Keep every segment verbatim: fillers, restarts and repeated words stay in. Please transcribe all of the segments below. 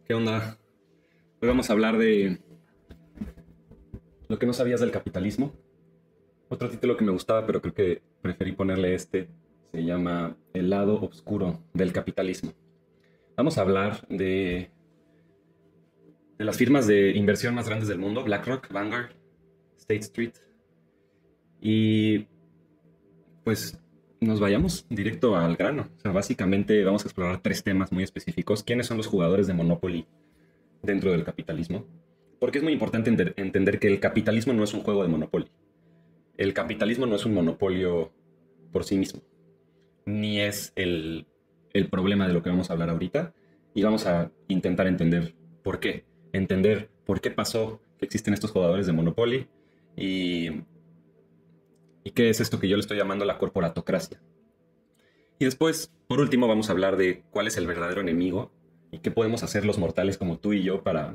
¿Qué onda? Hoy vamos a hablar de lo que no sabías del capitalismo. Otro título que me gustaba, pero creo que preferí ponerle este, se llama El lado oscuro del capitalismo. Vamos a hablar de, de las firmas de inversión más grandes del mundo, BlackRock, Vanguard, State Street. Y pues nos vayamos directo al grano. O sea, básicamente vamos a explorar tres temas muy específicos. ¿Quiénes son los jugadores de Monopoly dentro del capitalismo? Porque es muy importante enter- entender que el capitalismo no es un juego de Monopoly. El capitalismo no es un monopolio por sí mismo, ni es el, el problema de lo que vamos a hablar ahorita. Y vamos a intentar entender por qué. Entender por qué pasó que existen estos jugadores de Monopoly y, y qué es esto que yo le estoy llamando la corporatocracia. Y después, por último, vamos a hablar de cuál es el verdadero enemigo y qué podemos hacer los mortales como tú y yo para,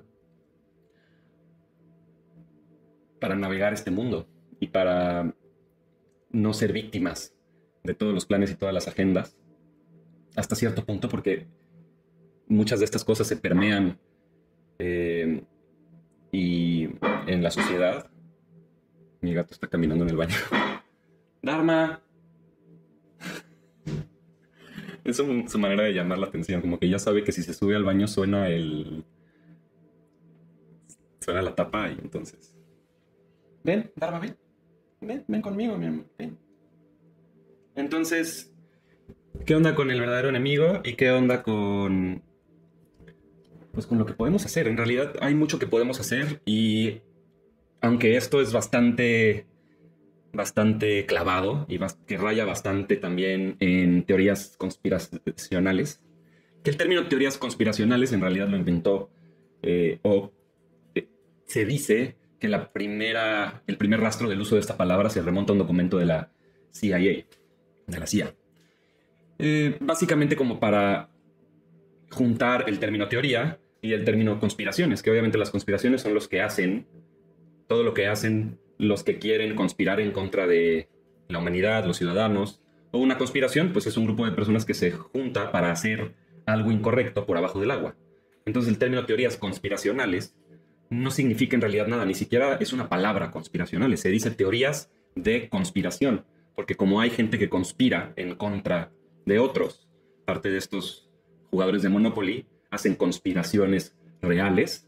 para navegar este mundo y para no ser víctimas de todos los planes y todas las agendas hasta cierto punto, porque muchas de estas cosas se permean eh, y en la sociedad. Mi gato está caminando en el baño. Dharma. Es su, su manera de llamar la atención, como que ya sabe que si se sube al baño suena el suena la tapa y entonces ven, Dharma, ven, ven, ven conmigo, mi amor, ven. Entonces, ¿qué onda con el verdadero enemigo y qué onda con pues con lo que podemos hacer? En realidad hay mucho que podemos hacer y aunque esto es bastante bastante clavado y bas- que raya bastante también en teorías conspiracionales, que el término teorías conspiracionales en realidad lo inventó eh, o eh, se dice que la primera, el primer rastro del uso de esta palabra se remonta a un documento de la C I A, de la C I A. Eh, básicamente como para juntar el término teoría y el término conspiraciones, que obviamente las conspiraciones son los que hacen todo lo que hacen los que quieren conspirar en contra de la humanidad, los ciudadanos. O una conspiración, pues es un grupo de personas que se junta para hacer algo incorrecto por abajo del agua. Entonces el término teorías conspiracionales no significa en realidad nada, ni siquiera es una palabra conspiracionales, se dice teorías de conspiración, porque como hay gente que conspira en contra de otros, parte de estos jugadores de Monopoly hacen conspiraciones reales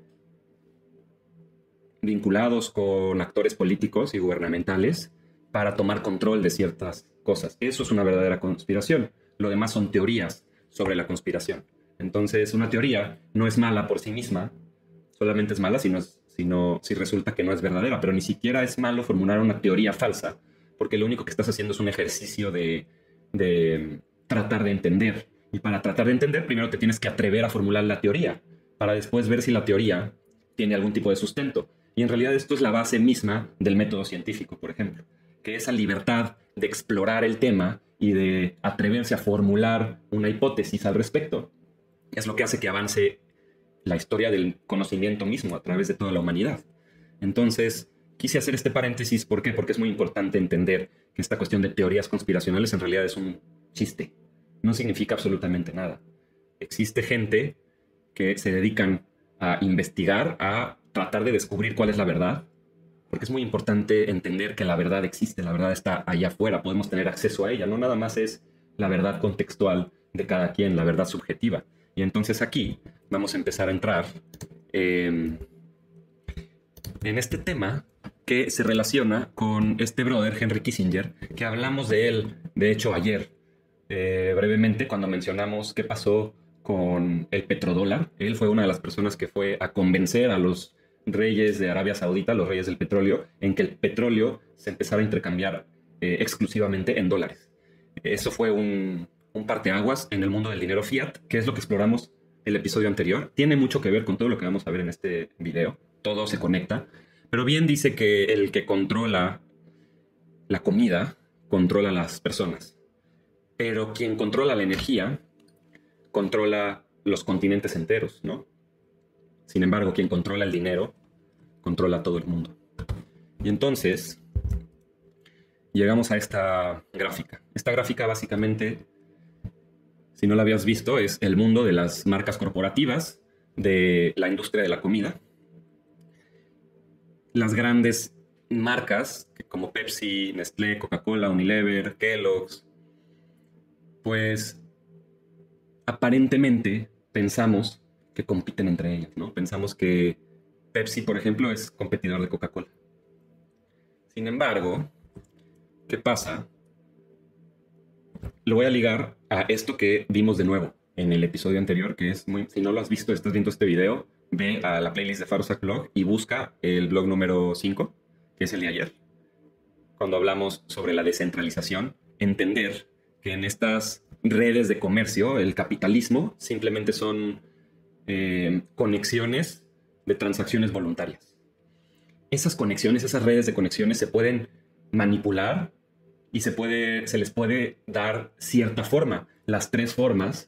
vinculados con actores políticos y gubernamentales para tomar control de ciertas cosas. Eso es una verdadera conspiración. Lo demás son teorías sobre la conspiración. Entonces, una teoría no es mala por sí misma, solamente es mala si, no es, si, no, si resulta que no es verdadera, pero ni siquiera es malo formular una teoría falsa, porque lo único que estás haciendo es un ejercicio de, de tratar de entender. Y para tratar de entender, primero te tienes que atrever a formular la teoría, para después ver si la teoría tiene algún tipo de sustento. Y en realidad esto es la base misma del método científico, por ejemplo, que esa libertad de explorar el tema y de atreverse a formular una hipótesis al respecto es lo que hace que avance la historia del conocimiento mismo a través de toda la humanidad. Entonces, quise hacer este paréntesis, ¿por qué? Porque es muy importante entender que esta cuestión de teorías conspiracionales en realidad es un chiste. No significa absolutamente nada. Existe gente que se dedican a investigar, a tratar de descubrir cuál es la verdad, porque es muy importante entender que la verdad existe, la verdad está allá afuera, podemos tener acceso a ella, no nada más es la verdad contextual de cada quien, la verdad subjetiva. Y entonces aquí vamos a empezar a entrar eh, en este tema que se relaciona con este brother, Henry Kissinger, que hablamos de él, de hecho, ayer, eh, brevemente, cuando mencionamos qué pasó con el petrodólar. Él fue una de las personas que fue a convencer a los reyes de Arabia Saudita, los reyes del petróleo, en que el petróleo se empezara a intercambiar eh, exclusivamente en dólares. Eso fue un, un parteaguas en el mundo del dinero fiat, que es lo que exploramos el episodio anterior. Tiene mucho que ver con todo lo que vamos a ver en este video. Todo se conecta. Pero bien dice que el que controla la comida controla a las personas. Pero quien controla la energía controla los continentes enteros, ¿no? Sin embargo, quien controla el dinero controla a todo el mundo. Y entonces llegamos a esta gráfica. Esta gráfica básicamente, si no la habías visto, es el mundo de las marcas corporativas, de la industria de la comida, las grandes marcas como Pepsi, Nestlé, Coca-Cola, Unilever, Kellogg's, pues aparentemente pensamos que compiten entre ellas, ¿no? Pensamos que Pepsi, por ejemplo, es competidor de Coca-Cola. Sin embargo, ¿qué pasa? Lo voy a ligar a esto que vimos de nuevo en el episodio anterior, que es muy... Si no lo has visto, estás viendo este video, ve a la playlist de Farosak Blog y busca el blog número cinco, que es el de ayer, cuando hablamos sobre la descentralización, entender que en estas redes de comercio, el capitalismo simplemente son eh, conexiones de transacciones voluntarias. Esas conexiones, esas redes de conexiones se pueden manipular y se, puede, se les puede dar cierta forma. Las tres formas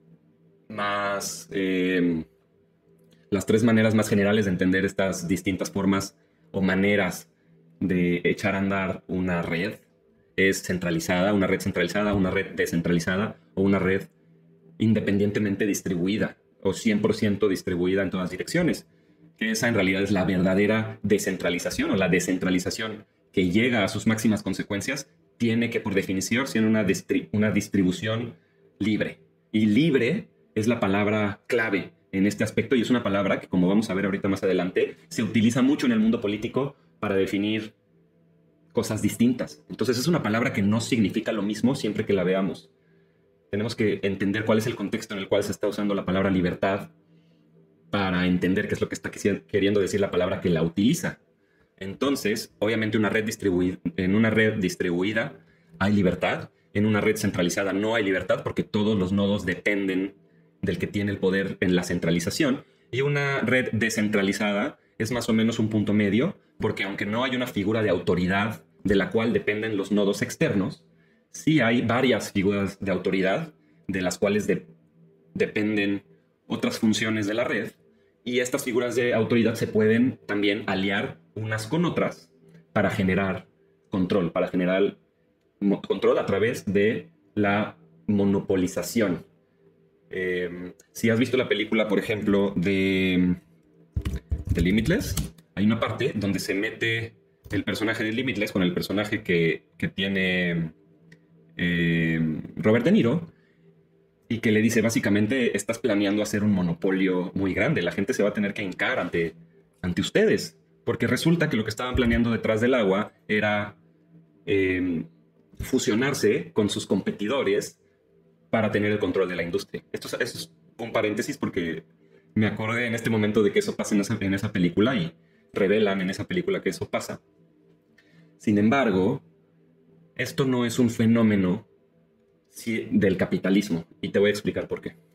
más... Eh, las tres maneras más generales de entender estas distintas formas o maneras de echar a andar una red es centralizada, una red centralizada, una red descentralizada o una red independientemente distribuida o cien por ciento distribuida en todas direcciones. Que esa en realidad es la verdadera descentralización o la descentralización que llega a sus máximas consecuencias tiene que por definición ser una, distri- una distribución libre. Y libre es la palabra clave en este aspecto y es una palabra que, como vamos a ver ahorita más adelante, se utiliza mucho en el mundo político para definir cosas distintas. Entonces es una palabra que no significa lo mismo siempre que la veamos. Tenemos que entender cuál es el contexto en el cual se está usando la palabra libertad para entender qué es lo que está queriendo decir la palabra que la utiliza. Entonces, obviamente una red distribuida, en una red distribuida hay libertad, en una red centralizada no hay libertad porque todos los nodos dependen del que tiene el poder en la centralización, y una red descentralizada es más o menos un punto medio, porque aunque no hay una figura de autoridad de la cual dependen los nodos externos, sí hay varias figuras de autoridad de las cuales de, dependen otras funciones de la red, y estas figuras de autoridad se pueden también aliar unas con otras para generar control, para generar control a través de la monopolización. Eh, si has visto la película, por ejemplo, de, de Limitless, hay una parte donde se mete el personaje de Limitless con el personaje que, que tiene eh, Robert De Niro, y que le dice básicamente, estás planeando hacer un monopolio muy grande, la gente se va a tener que hincar ante, ante ustedes, porque resulta que lo que estaban planeando detrás del agua era eh, fusionarse con sus competidores para tener el control de la industria. Esto es, esto es un paréntesis porque me acordé en este momento de que eso pasa en esa, en esa película y revelan en esa película que eso pasa. Sin embargo, esto no es un fenómeno sí, del capitalismo, y te voy a explicar por qué.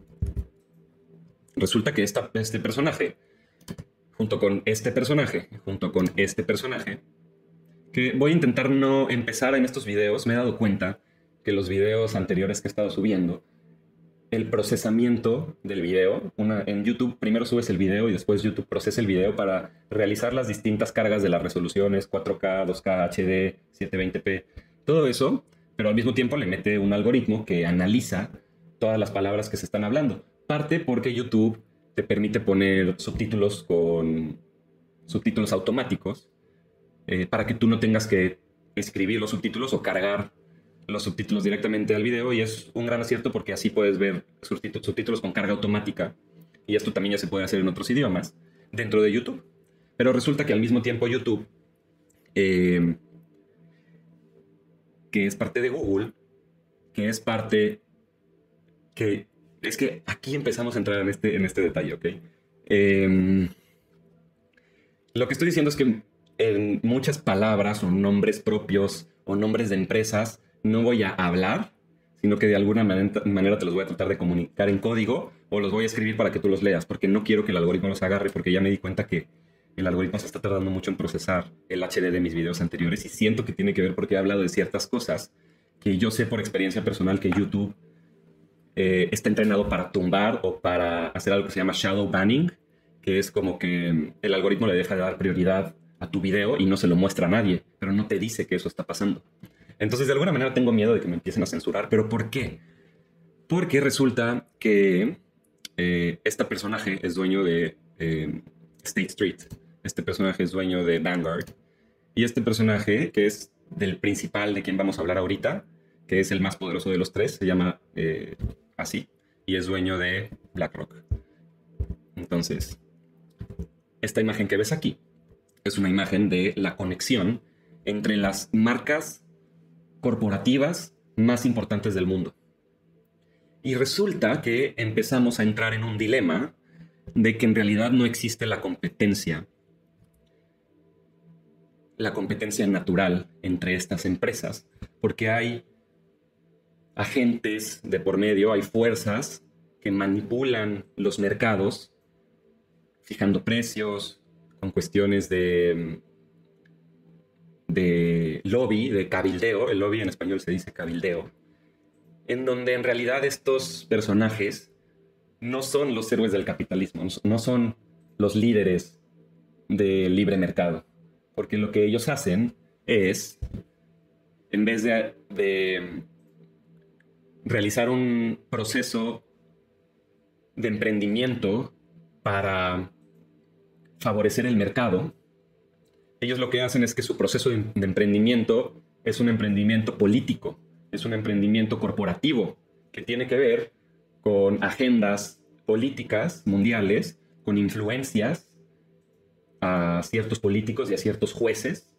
Resulta que esta, este personaje, junto con este personaje, junto con este personaje, que voy a intentar no empezar en estos videos, me he dado cuenta que los videos anteriores que he estado subiendo, el procesamiento del video, una, en YouTube primero subes el video y después YouTube procesa el video para realizar las distintas cargas de las resoluciones cuatro K, dos K, H D, setecientos veinte p, todo eso, pero al mismo tiempo le mete un algoritmo que analiza todas las palabras que se están hablando. Parte porque YouTube te permite poner subtítulos con subtítulos automáticos eh, para que tú no tengas que escribir los subtítulos o cargar los subtítulos directamente al video, y es un gran acierto porque así puedes ver subtítulos con carga automática, y esto también ya se puede hacer en otros idiomas dentro de YouTube. Pero resulta que al mismo tiempo YouTube, eh, que es parte de Google, que es parte que es que aquí empezamos a entrar en este, en este detalle, ¿ok? Eh, lo que estoy diciendo es que en muchas palabras o nombres propios o nombres de empresas no voy a hablar, sino que de alguna manera te los voy a tratar de comunicar en código o los voy a escribir para que tú los leas, porque no quiero que el algoritmo los agarre, porque ya me di cuenta que el algoritmo se está tardando mucho en procesar el H D de mis videos anteriores, y siento que tiene que ver porque he hablado de ciertas cosas que yo sé por experiencia personal que YouTube eh, está entrenado para tumbar o para hacer algo que se llama shadow banning, que es como que el algoritmo le deja de dar prioridad a tu video y no se lo muestra a nadie, pero no te dice que eso está pasando. Entonces, de alguna manera tengo miedo de que me empiecen a censurar. ¿Pero por qué? Porque resulta que eh, este personaje es dueño de eh, State Street. Este personaje es dueño de Vanguard. Y este personaje, que es del principal de quien vamos a hablar ahorita, que es el más poderoso de los tres, se llama eh, así, y es dueño de BlackRock. Entonces, esta imagen que ves aquí es una imagen de la conexión entre las marcas corporativas más importantes del mundo. Y resulta que empezamos a entrar en un dilema de que en realidad no existe la competencia, la competencia natural entre estas empresas, porque hay agentes de por medio, hay fuerzas que manipulan los mercados, fijando precios, con cuestiones de, de lobby, de cabildeo. El lobby en español se dice cabildeo, en donde en realidad estos personajes no son los héroes del capitalismo, no son los líderes del libre mercado, porque lo que ellos hacen es, en vez de, de realizar un proceso de emprendimiento para favorecer el mercado, ellos lo que hacen es que su proceso de, de emprendimiento es un emprendimiento político, es un emprendimiento corporativo que tiene que ver con agendas políticas mundiales, con influencias a ciertos políticos y a ciertos jueces,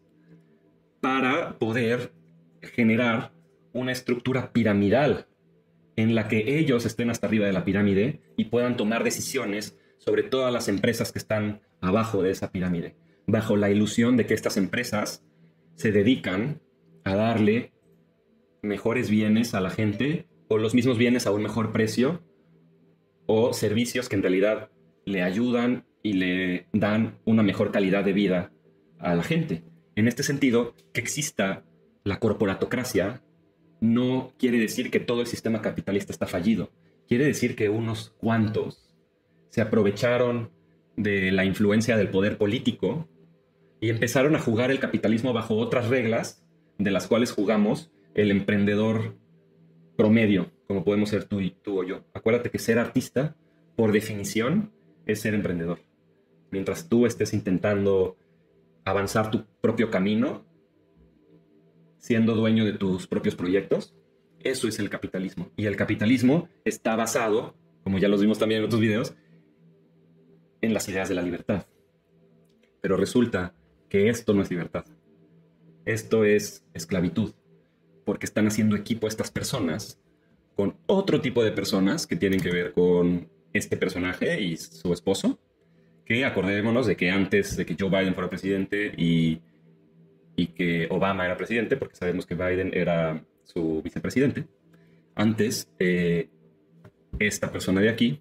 para poder generar una estructura piramidal en la que ellos estén hasta arriba de la pirámide y puedan tomar decisiones sobre todas las empresas que están abajo de esa pirámide, bajo la ilusión de que estas empresas se dedican a darle mejores bienes a la gente, o los mismos bienes a un mejor precio, o servicios que en realidad le ayudan y le dan una mejor calidad de vida a la gente. En este sentido, que exista la corporatocracia no quiere decir que todo el sistema capitalista está fallido. Quiere decir que unos cuantos se aprovecharon de la influencia del poder político y empezaron a jugar el capitalismo bajo otras reglas de las cuales jugamos el emprendedor promedio, como podemos ser tú, y, tú o yo. Acuérdate que ser artista, por definición, es ser emprendedor. Mientras tú estés intentando avanzar tu propio camino, siendo dueño de tus propios proyectos, eso es el capitalismo. Y el capitalismo está basado, como ya los vimos también en otros videos, en las ideas de la libertad. Pero resulta que esto no es libertad. Esto es esclavitud, porque están haciendo equipo estas personas con otro tipo de personas que tienen que ver con este personaje y su esposo, que acordémonos de que antes de que Joe Biden fuera presidente y, y que Obama era presidente, porque sabemos que Biden era su vicepresidente, antes eh, esta persona de aquí,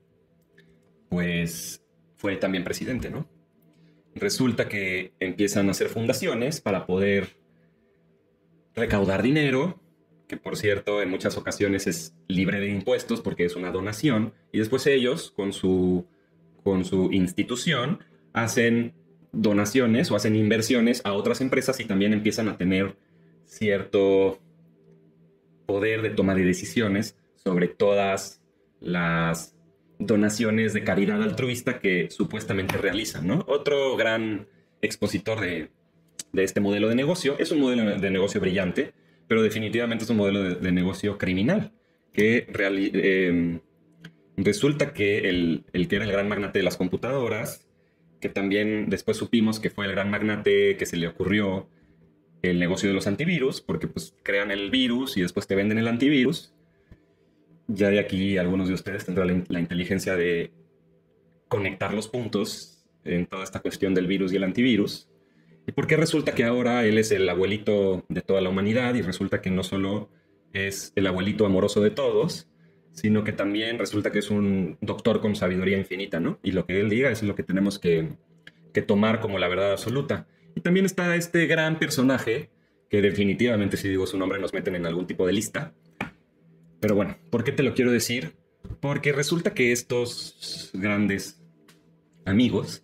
pues fue también presidente, ¿no? Resulta que empiezan a hacer fundaciones para poder recaudar dinero, que por cierto en muchas ocasiones es libre de impuestos porque es una donación, y después ellos con su, con su institución hacen donaciones o hacen inversiones a otras empresas y también empiezan a tener cierto poder de toma de decisiones sobre todas las donaciones de caridad altruista que supuestamente realizan, ¿no? Otro gran expositor de, de este modelo de negocio es un modelo de negocio brillante, pero definitivamente es un modelo de, de negocio criminal, que reali- eh, resulta que el, el que era el gran magnate de las computadoras, que también después supimos que fue el gran magnate que se le ocurrió el negocio de los antivirus, porque pues crean el virus y después te venden el antivirus. Ya de aquí algunos de ustedes tendrán la, la inteligencia de conectar los puntos en toda esta cuestión del virus y el antivirus. ¿Y por qué resulta que ahora él es el abuelito de toda la humanidad? Y resulta que no solo es el abuelito amoroso de todos, sino que también resulta que es un doctor con sabiduría infinita, ¿no? Y lo que él diga es lo que tenemos que, que tomar como la verdad absoluta. Y también está este gran personaje, que definitivamente, si digo su nombre, nos meten en algún tipo de lista. Pero bueno, ¿por qué te lo quiero decir? Porque resulta que estos grandes amigos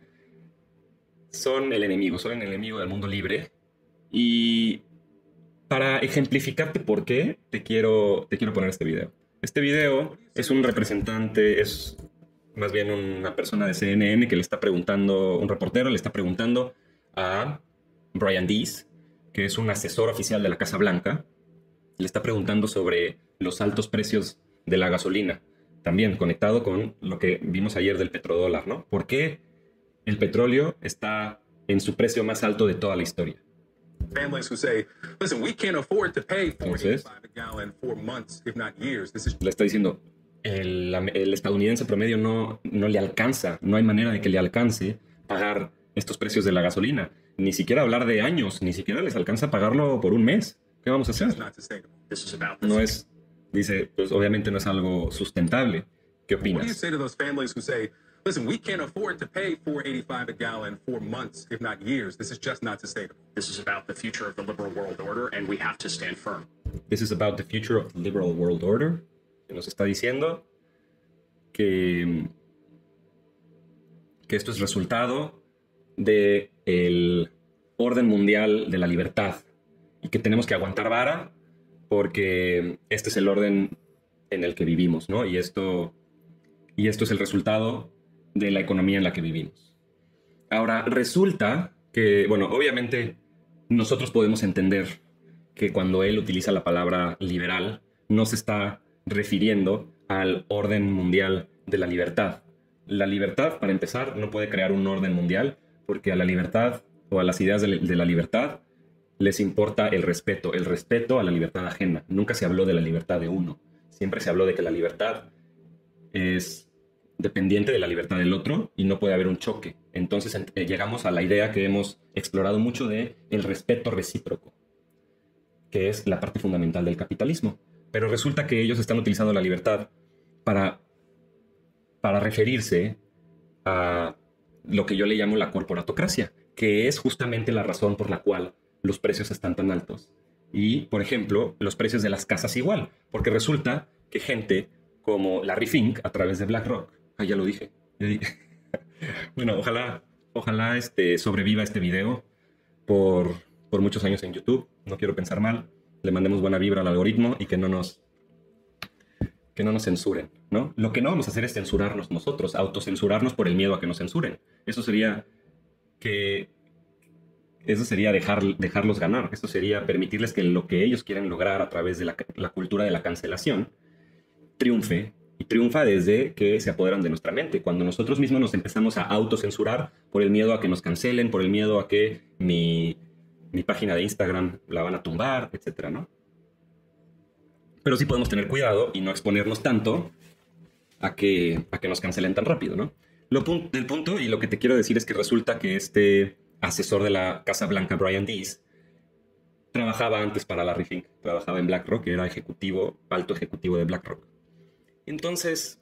son el enemigo, son el enemigo del mundo libre. Y para ejemplificarte por qué, te quiero, te quiero poner este video. Este video es un representante, es más bien una persona de C N N que le está preguntando, un reportero le está preguntando a Brian Deese, que es un asesor oficial de la Casa Blanca, le está preguntando sobre los altos precios de la gasolina, también conectado con lo que vimos ayer del petrodólar, ¿no? ¿Por qué el petróleo está en su precio más alto de toda la historia? Families who say, listen, we can't afford to pay Entonces, four eighty-five a gallon for months, if not years. This is le está diciendo, el, el estadounidense promedio no, no le alcanza, no hay manera de que le alcance pagar estos precios de la gasolina. Ni siquiera hablar de años, ni siquiera les alcanza pagarlo por un mes. ¿Qué vamos a hacer? not sustainable. This is about the No es, dice, pues obviamente no es algo sustentable. ¿Qué What do you opinas? say to those families who say, listen, we can't afford to pay four eighty-five a gallon for months, if not years. This is just not sustainable. This is about the future of the liberal world order, and we have to stand firm. This is about the future of the liberal world order. Que nos está diciendo que, que esto es resultado del orden mundial de la libertad y que tenemos que aguantar vara porque este es el orden en el que vivimos, ¿no? Y esto, y esto es el resultado de la economía en la que vivimos. Ahora, resulta que, bueno, obviamente nosotros podemos entender que cuando él utiliza la palabra liberal, no se está refiriendo al orden mundial de la libertad. La libertad, para empezar, no puede crear un orden mundial porque a la libertad o a las ideas de, de la libertad les importa el respeto, el respeto a la libertad ajena. Nunca se habló de la libertad de uno. Siempre se habló de que la libertad es dependiente de la libertad del otro y no puede haber un choque. Entonces eh, llegamos a la idea que hemos explorado mucho de el respeto recíproco, que es la parte fundamental del capitalismo. Pero resulta que ellos están utilizando la libertad para, para referirse a lo que yo le llamo la corporatocracia, que es justamente la razón por la cual los precios están tan altos. Y, por ejemplo, los precios de las casas igual, porque resulta que gente como Larry Fink, a través de BlackRock, ah, ya lo dije, ya dije. Bueno, ojalá, ojalá este, sobreviva este video por, por muchos años en YouTube, no quiero pensar mal, le mandemos buena vibra al algoritmo y que no nos, que no nos censuren, ¿no? Lo que no vamos a hacer es censurarnos nosotros, autocensurarnos por el miedo a que nos censuren. Eso sería que... Eso sería dejar, dejarlos ganar. Eso sería permitirles que lo que ellos quieren lograr a través de la, la cultura de la cancelación triunfe. Y triunfa desde que se apoderan de nuestra mente. Cuando nosotros mismos nos empezamos a autocensurar por el miedo a que nos cancelen, por el miedo a que mi, mi página de Instagram la van a tumbar, etcétera, ¿no? Pero sí podemos tener cuidado y no exponernos tanto a que, a que nos cancelen tan rápido, ¿no? Lo pun- del punto, y lo que te quiero decir es que resulta que este asesor de la Casa Blanca, Brian Deese, trabajaba antes para Larry Fink, trabajaba en BlackRock, era ejecutivo, alto ejecutivo de BlackRock. Entonces,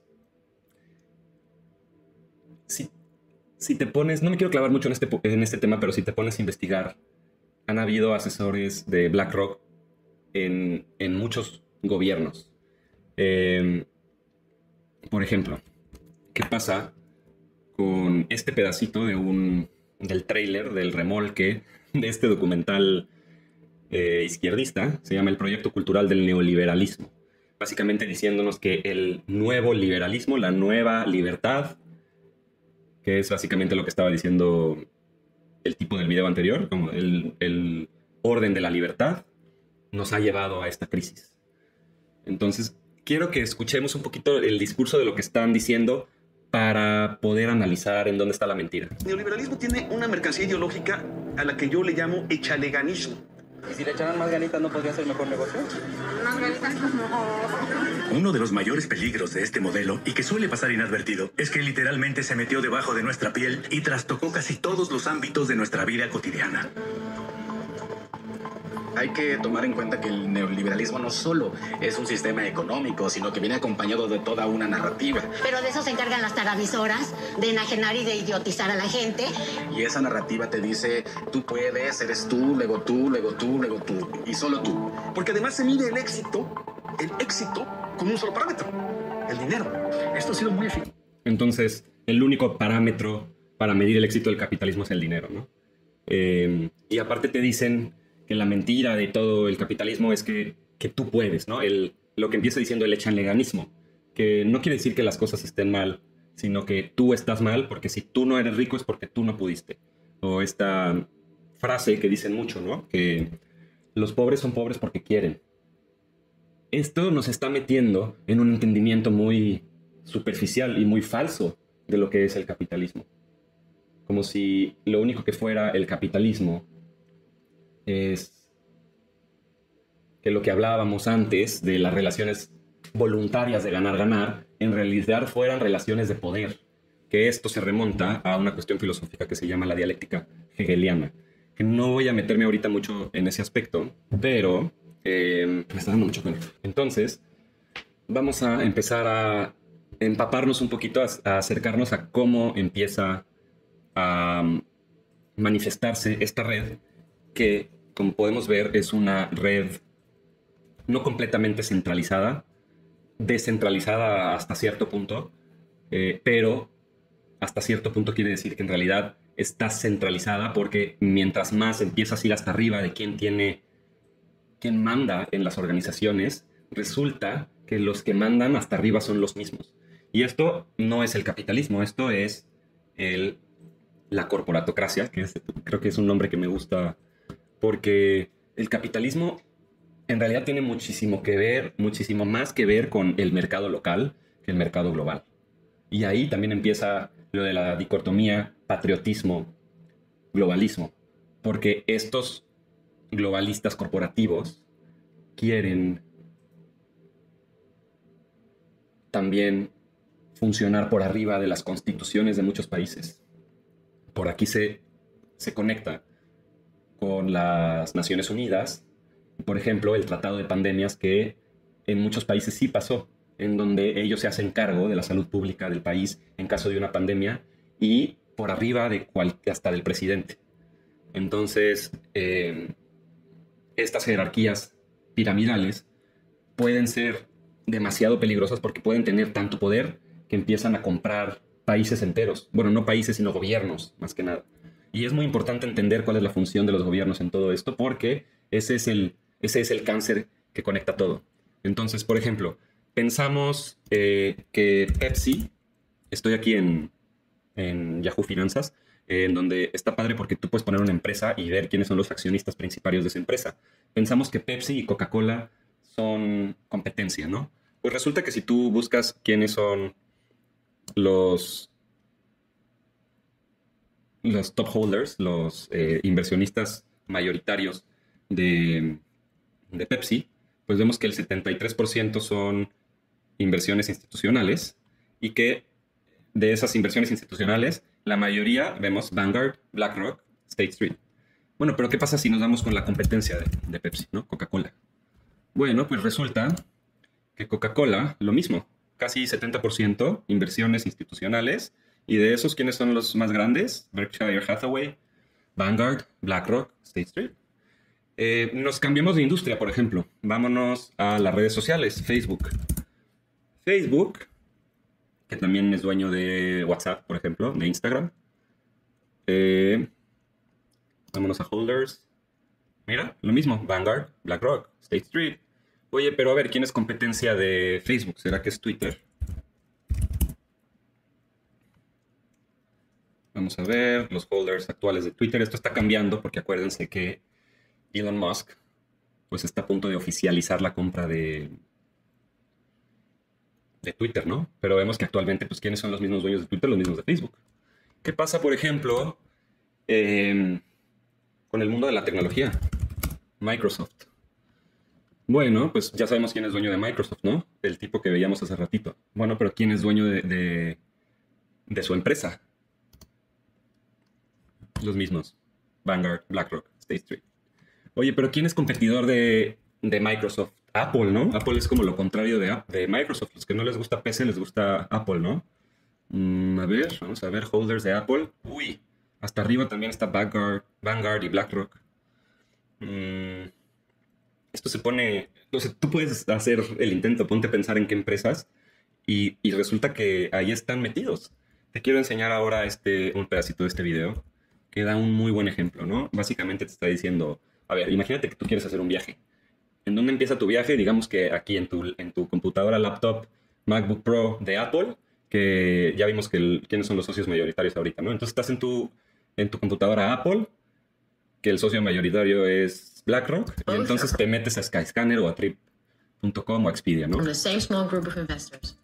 si, si te pones, no me quiero clavar mucho en este, en este tema, pero si te pones a investigar, han habido asesores de BlackRock en, en muchos gobiernos. Eh, por ejemplo, ¿qué pasa con este pedacito de un... del tráiler, del remolque de este documental eh, izquierdista? Se llama El Proyecto Cultural del Neoliberalismo. Básicamente diciéndonos que el nuevo liberalismo, la nueva libertad, que es básicamente lo que estaba diciendo el tipo del video anterior, como el, el orden de la libertad, nos ha llevado a esta crisis. Entonces, quiero que escuchemos un poquito el discurso de lo que están diciendo para poder analizar en dónde está la mentira. El neoliberalismo tiene una mercancía ideológica a la que yo le llamo echaleganismo. ¿Y si le echaran más ganitas no podría ser mejor negocio? Más ganitas como... Uno de los mayores peligros de este modelo, y que suele pasar inadvertido, es que literalmente se metió debajo de nuestra piel y trastocó casi todos los ámbitos de nuestra vida cotidiana. Hay que tomar en cuenta que el neoliberalismo no solo es un sistema económico, sino que viene acompañado de toda una narrativa. Pero de eso se encargan las televisoras, de enajenar y de idiotizar a la gente. Y esa narrativa te dice, tú puedes, eres tú, luego tú, luego tú, luego tú, y solo tú. Porque además se mide el éxito, el éxito, con un solo parámetro, el dinero. Esto ha sido muy eficaz. Entonces, el único parámetro para medir el éxito del capitalismo es el dinero, ¿no? Eh, y aparte te dicen que la mentira de todo el capitalismo es que, que tú puedes, ¿no? El, lo que empieza diciendo el echanleganismo, que no quiere decir que las cosas estén mal, sino que tú estás mal porque si tú no eres rico es porque tú no pudiste. O esta frase que dicen mucho, ¿no? Que los pobres son pobres porque quieren. Esto nos está metiendo en un entendimiento muy superficial y muy falso de lo que es el capitalismo. Como si lo único que fuera el capitalismo es que lo que hablábamos antes de las relaciones voluntarias de ganar-ganar, en realidad fueran relaciones de poder. Que esto se remonta a una cuestión filosófica que se llama la dialéctica hegeliana. Que no voy a meterme ahorita mucho en ese aspecto, pero eh, me está dando mucho cuenta. Entonces, vamos a empezar a empaparnos un poquito, a, a acercarnos a cómo empieza a manifestarse esta red, que, como podemos ver, es una red no completamente centralizada, descentralizada hasta cierto punto, eh, pero hasta cierto punto quiere decir que en realidad está centralizada porque mientras más empiezas a ir hasta arriba de quién tiene, quién manda en las organizaciones, resulta que los que mandan hasta arriba son los mismos. Y esto no es el capitalismo, esto es el, la corporatocracia, que es, creo que es un nombre que me gusta, porque el capitalismo en realidad tiene muchísimo que ver, muchísimo más que ver con el mercado local que el mercado global. Y ahí también empieza lo de la dicotomía patriotismo-globalismo, porque estos globalistas corporativos quieren también funcionar por arriba de las constituciones de muchos países. Por aquí se, se conecta con las Naciones Unidas, por ejemplo, el Tratado de Pandemias, que en muchos países sí pasó, en donde ellos se hacen cargo de la salud pública del país en caso de una pandemia y por arriba de cual, hasta del presidente. Entonces, eh, estas jerarquías piramidales pueden ser demasiado peligrosas porque pueden tener tanto poder que empiezan a comprar países enteros. Bueno, no países, sino gobiernos, más que nada. Y es muy importante entender cuál es la función de los gobiernos en todo esto, porque ese es el, ese es el cáncer que conecta todo. Entonces, por ejemplo, pensamos eh, que Pepsi, estoy aquí en, en Yahoo Finanzas, eh, en donde está padre porque tú puedes poner una empresa y ver quiénes son los accionistas principales de esa empresa. Pensamos que Pepsi y Coca-Cola son competencia, ¿no? Pues resulta que si tú buscas quiénes son los, los top holders, los eh, inversionistas mayoritarios de, de Pepsi, pues vemos que el setenta y tres por ciento son inversiones institucionales y que de esas inversiones institucionales, la mayoría vemos Vanguard, BlackRock, State Street. Bueno, pero ¿qué pasa si nos damos con la competencia de, de Pepsi, ¿no? Coca-Cola. Bueno, pues resulta que Coca-Cola, lo mismo, casi setenta por ciento inversiones institucionales, y de esos, ¿quiénes son los más grandes? Berkshire Hathaway, Vanguard, BlackRock, State Street. Eh, nos cambiamos de industria, por ejemplo. Vámonos a las redes sociales. Facebook. Facebook, que también es dueño de WhatsApp, por ejemplo, de Instagram. Eh, vámonos a holders. Mira, lo mismo. Vanguard, BlackRock, State Street. Oye, pero a ver, ¿quién es competencia de Facebook? ¿Será que es Twitter? Vamos a ver los holders actuales de Twitter. Esto está cambiando porque acuérdense que Elon Musk pues está a punto de oficializar la compra de, de Twitter, ¿no? Pero vemos que actualmente, pues, ¿quiénes son los mismos dueños de Twitter? Los mismos de Facebook. ¿Qué pasa, por ejemplo, eh, con el mundo de la tecnología? Microsoft. Bueno, pues ya sabemos quién es dueño de Microsoft, ¿no? El tipo que veíamos hace ratito. Bueno, pero ¿quién es dueño de, de, de su empresa? Los mismos. Vanguard, BlackRock, State Street. Oye, pero ¿quién es competidor de, de Microsoft? Apple, ¿no? Apple es como lo contrario de, de Microsoft. Los que no les gusta P C les gusta Apple, ¿no? Mm, a ver, vamos a ver, holders de Apple. Uy, hasta arriba también está Vanguard, Vanguard y BlackRock. Mm, esto se pone... O sea, tú puedes hacer el intento, ponte a pensar en qué empresas y, y resulta que ahí están metidos. Te quiero enseñar ahora este, un pedacito de este video que da un muy buen ejemplo, ¿no? Básicamente te está diciendo, a ver, imagínate que tú quieres hacer un viaje ¿En dónde empieza tu viaje? Digamos que aquí en tu, en tu computadora, laptop, MacBook Pro de Apple, que ya vimos que el, quiénes son los socios mayoritarios ahorita, ¿no? Entonces estás en tu, en tu computadora Apple, que el socio mayoritario es BlackRock, y entonces te metes a Skyscanner o a Trip punto com o a Expedia, ¿no? From the same small group of investors.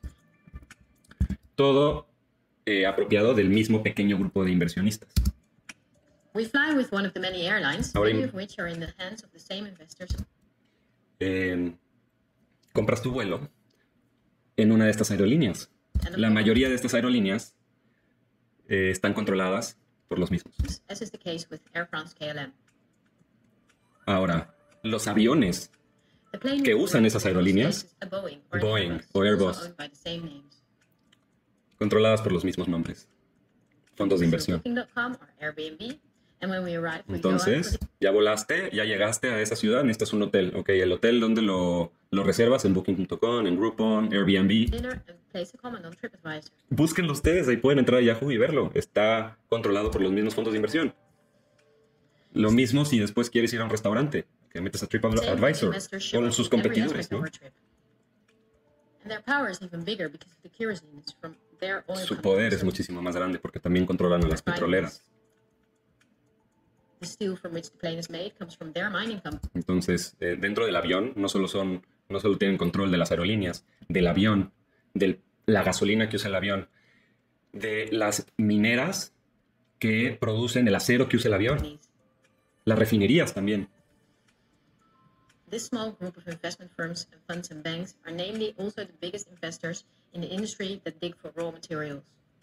Todo eh, apropiado del mismo pequeño grupo de inversionistas. We fly with one of the many airlines, Ahora many im- of which are in the hands of the same investors. Eh, compras tu vuelo en una de estas aerolíneas. And of La course, mayoría de estas aerolíneas eh, están controladas por los mismos. as is the case with Air France K L M. Ahora, los aviones The plane que usan esas aerolíneas, is a Boeing, or an Boeing Airbus, o Airbus. also owned by the same names. controladas por los mismos nombres. Fondos de inversión. Booking punto com or Airbnb. And when we arrive, we Entonces, go out ya volaste, ya llegaste a esa ciudad, necesitas un hotel. Ok, el hotel, ¿dónde lo, lo reservas? En Booking punto com, en Groupon, Airbnb. for dinner and place a comment on TripAdvisor. Búsquenlo ustedes, ahí pueden entrar a Yahoo y verlo. Está controlado por los mismos fondos de inversión. Lo mismo si después quieres ir a un restaurante, que metes a Same TripAdvisor investors show con up sus in every competidores, aspect of ¿no? our trip. And their power is even bigger because of the kerosene is from their oil Su companies. poder es muchísimo más grande porque también controlan a las petroleras. The steel from which the plane is made comes from their mining company. Entonces, eh, dentro del avión no solo son, no solo tienen control de las aerolíneas, del avión, de la gasolina que usa el avión, de las mineras que producen el acero que usa el avión, las refinerías también. This small group of investment firms and funds and banks are namely also the biggest investors in the industry that dig for raw materials.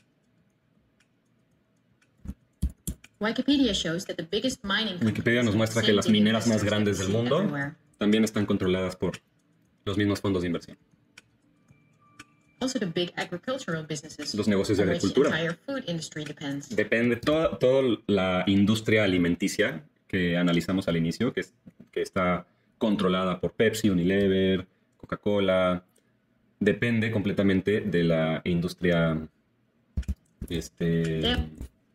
Wikipedia shows that the biggest mining Wikipedia nos muestra que las mineras más grandes del mundo también están controladas por los mismos fondos de inversión. Also the big agricultural businesses, Los negocios de on which the agricultura. entire food industry depends. Depende toda toda la industria alimenticia que analizamos al inicio, que, es- que está controlada por Pepsi, Unilever, Coca-Cola, depende completamente de la industria, este, Yeah.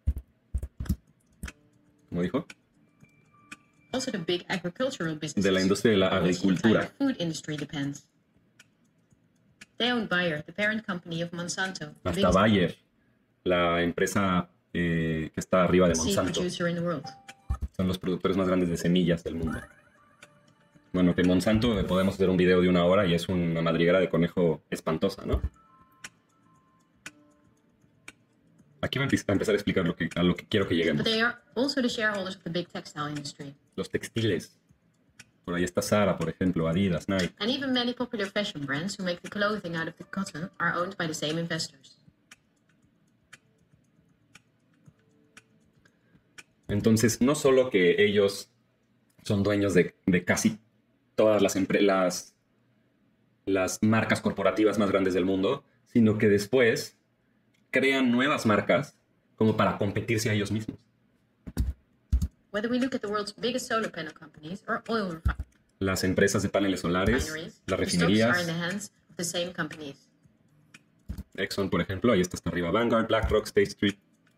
¿cómo dijo? Also the big agricultural businesses, De la industria de la on which the agricultura. entire food industry depends. They own Bayer, the parent company of Monsanto, the Hasta biggest Bayer, la empresa eh, que está arriba de seed Monsanto. producer in the world. Son los productores más grandes de semillas del mundo. Bueno, que Monsanto eh, podemos hacer un video de una hora y es una madriguera de conejo espantosa, ¿no? Aquí va a empe- a empezar a explicar lo que, a lo que quiero que lleguemos. But they are also the shareholders of the big textile industry. Los textiles. Por ahí está Zara, por ejemplo, Adidas, Nike. And even many popular fashion brands who make the clothing out of the cotton are owned by the same investors. Entonces, no solo que ellos son dueños de, de casi todas las, empre- las, las marcas corporativas más grandes del mundo, sino que después crean nuevas marcas como para competirse a ellos mismos. Whether we look at the world's biggest solar panel companies or oil refi- Las empresas de paneles solares, refineries, las the stocks are in refinerías, the hands of the same companies. Exxon, por ejemplo, ahí está hasta arriba Vanguard, BlackRock, State Street.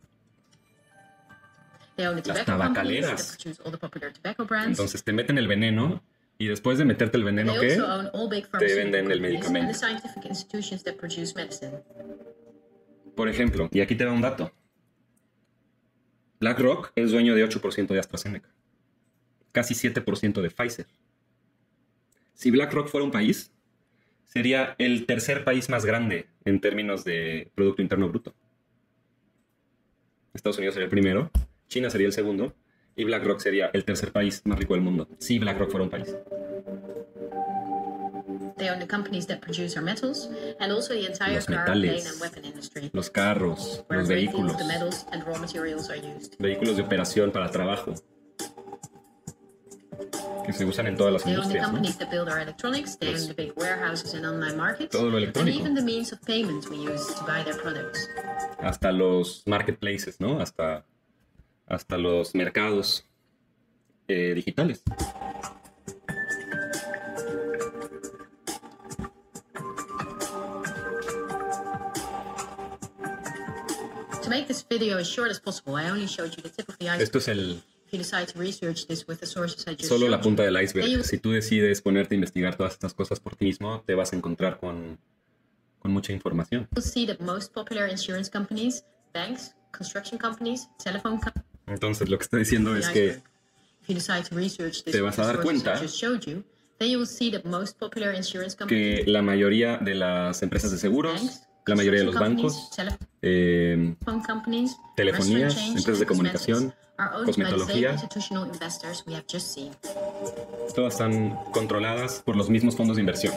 They own the Las tobacco companies that tabacaleras. produce all the popular tobacco brands. Entonces te meten el veneno y después de meterte el veneno, They ¿qué? also own all big Te venden pharmaceutical el companies and the medicamento. scientific institutions that produce medicine. Por ejemplo, y aquí te da un dato. BlackRock es dueño de ocho por ciento de AstraZeneca. Casi siete por ciento de Pfizer. Si BlackRock fuera un país, sería el tercer país más grande en términos de Producto Interno Bruto. Estados Unidos sería el primero, China sería el segundo, y BlackRock sería el tercer país más rico del mundo. Si BlackRock fuera un país. They own the companies that produce our metals and also the entire Los car, plane metales, and weapon industry, los carros, where los a great deal vehículos, of the metals and raw materials are used. vehículos de operación para trabajo, que se usan en todas las They own the industrias, ¿no? companies that build our electronics, they Los- own the big warehouses and online markets, Todo lo and electrónico. even the means of payment we use to buy their products. Hasta los marketplaces, ¿no? Hasta, hasta los mercados eh, digitales. To make this video as short as possible, I only showed you the tip of the iceberg. Esto es el, If If you decide to research this with the sources I just Solo la showed punta you, del iceberg. they Si tú decides ponerte a investigar todas estas cosas por ti mismo, te vas a encontrar con, con mucha información. will see that most popular insurance companies, banks, construction companies, telephone companies, Entonces, lo que estoy diciendo es que if you decide to research this te with vas the a dar sources cuenta I just showed you, then you will see that most popular insurance companies, que la mayoría de las empresas de seguros, banks, la mayoría de los construction bancos, companies, eh, telephone companies, telefonías, restaurant chains, empresas de and comunicación, cosmetics are owned by the same cosmetología, institutional investors we have just seen. todas están controladas por los mismos fondos de inversión.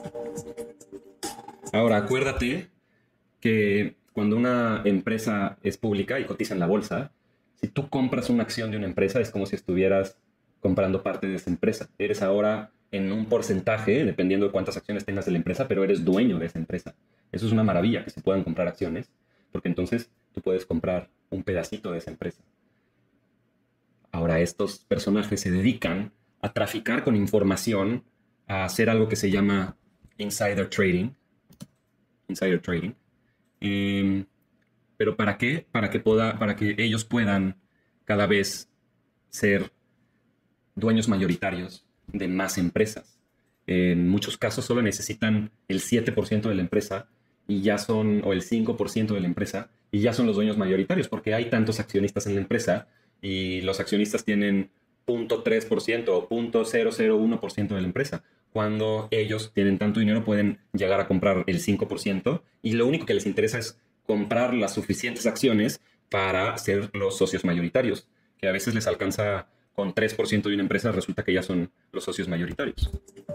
Ahora, acuérdate que cuando una empresa es pública y cotiza en la bolsa, si tú compras una acción de una empresa, es como si estuvieras comprando parte de esa empresa. Eres ahora en un porcentaje, dependiendo de cuántas acciones tengas de la empresa, pero eres dueño de esa empresa. Eso es una maravilla, que se puedan comprar acciones, porque entonces tú puedes comprar un pedacito de esa empresa. Ahora, estos personajes se dedican a traficar con información, a hacer algo que se llama insider trading. Insider trading. Eh, ¿Pero para qué? Para que, pueda, para que ellos puedan cada vez ser dueños mayoritarios de más empresas. En muchos casos solo necesitan el siete por ciento de la empresa y ya son, o el cinco por ciento de la empresa, y ya son los dueños mayoritarios, porque hay tantos accionistas en la empresa y los accionistas tienen cero punto tres por ciento o cero punto cero cero uno por ciento de la empresa. Cuando ellos tienen tanto dinero pueden llegar a comprar el cinco por ciento y lo único que les interesa es comprar las suficientes acciones para ser los socios mayoritarios, que a veces les alcanza con tres por ciento de una empresa, resulta que ya son los socios mayoritarios.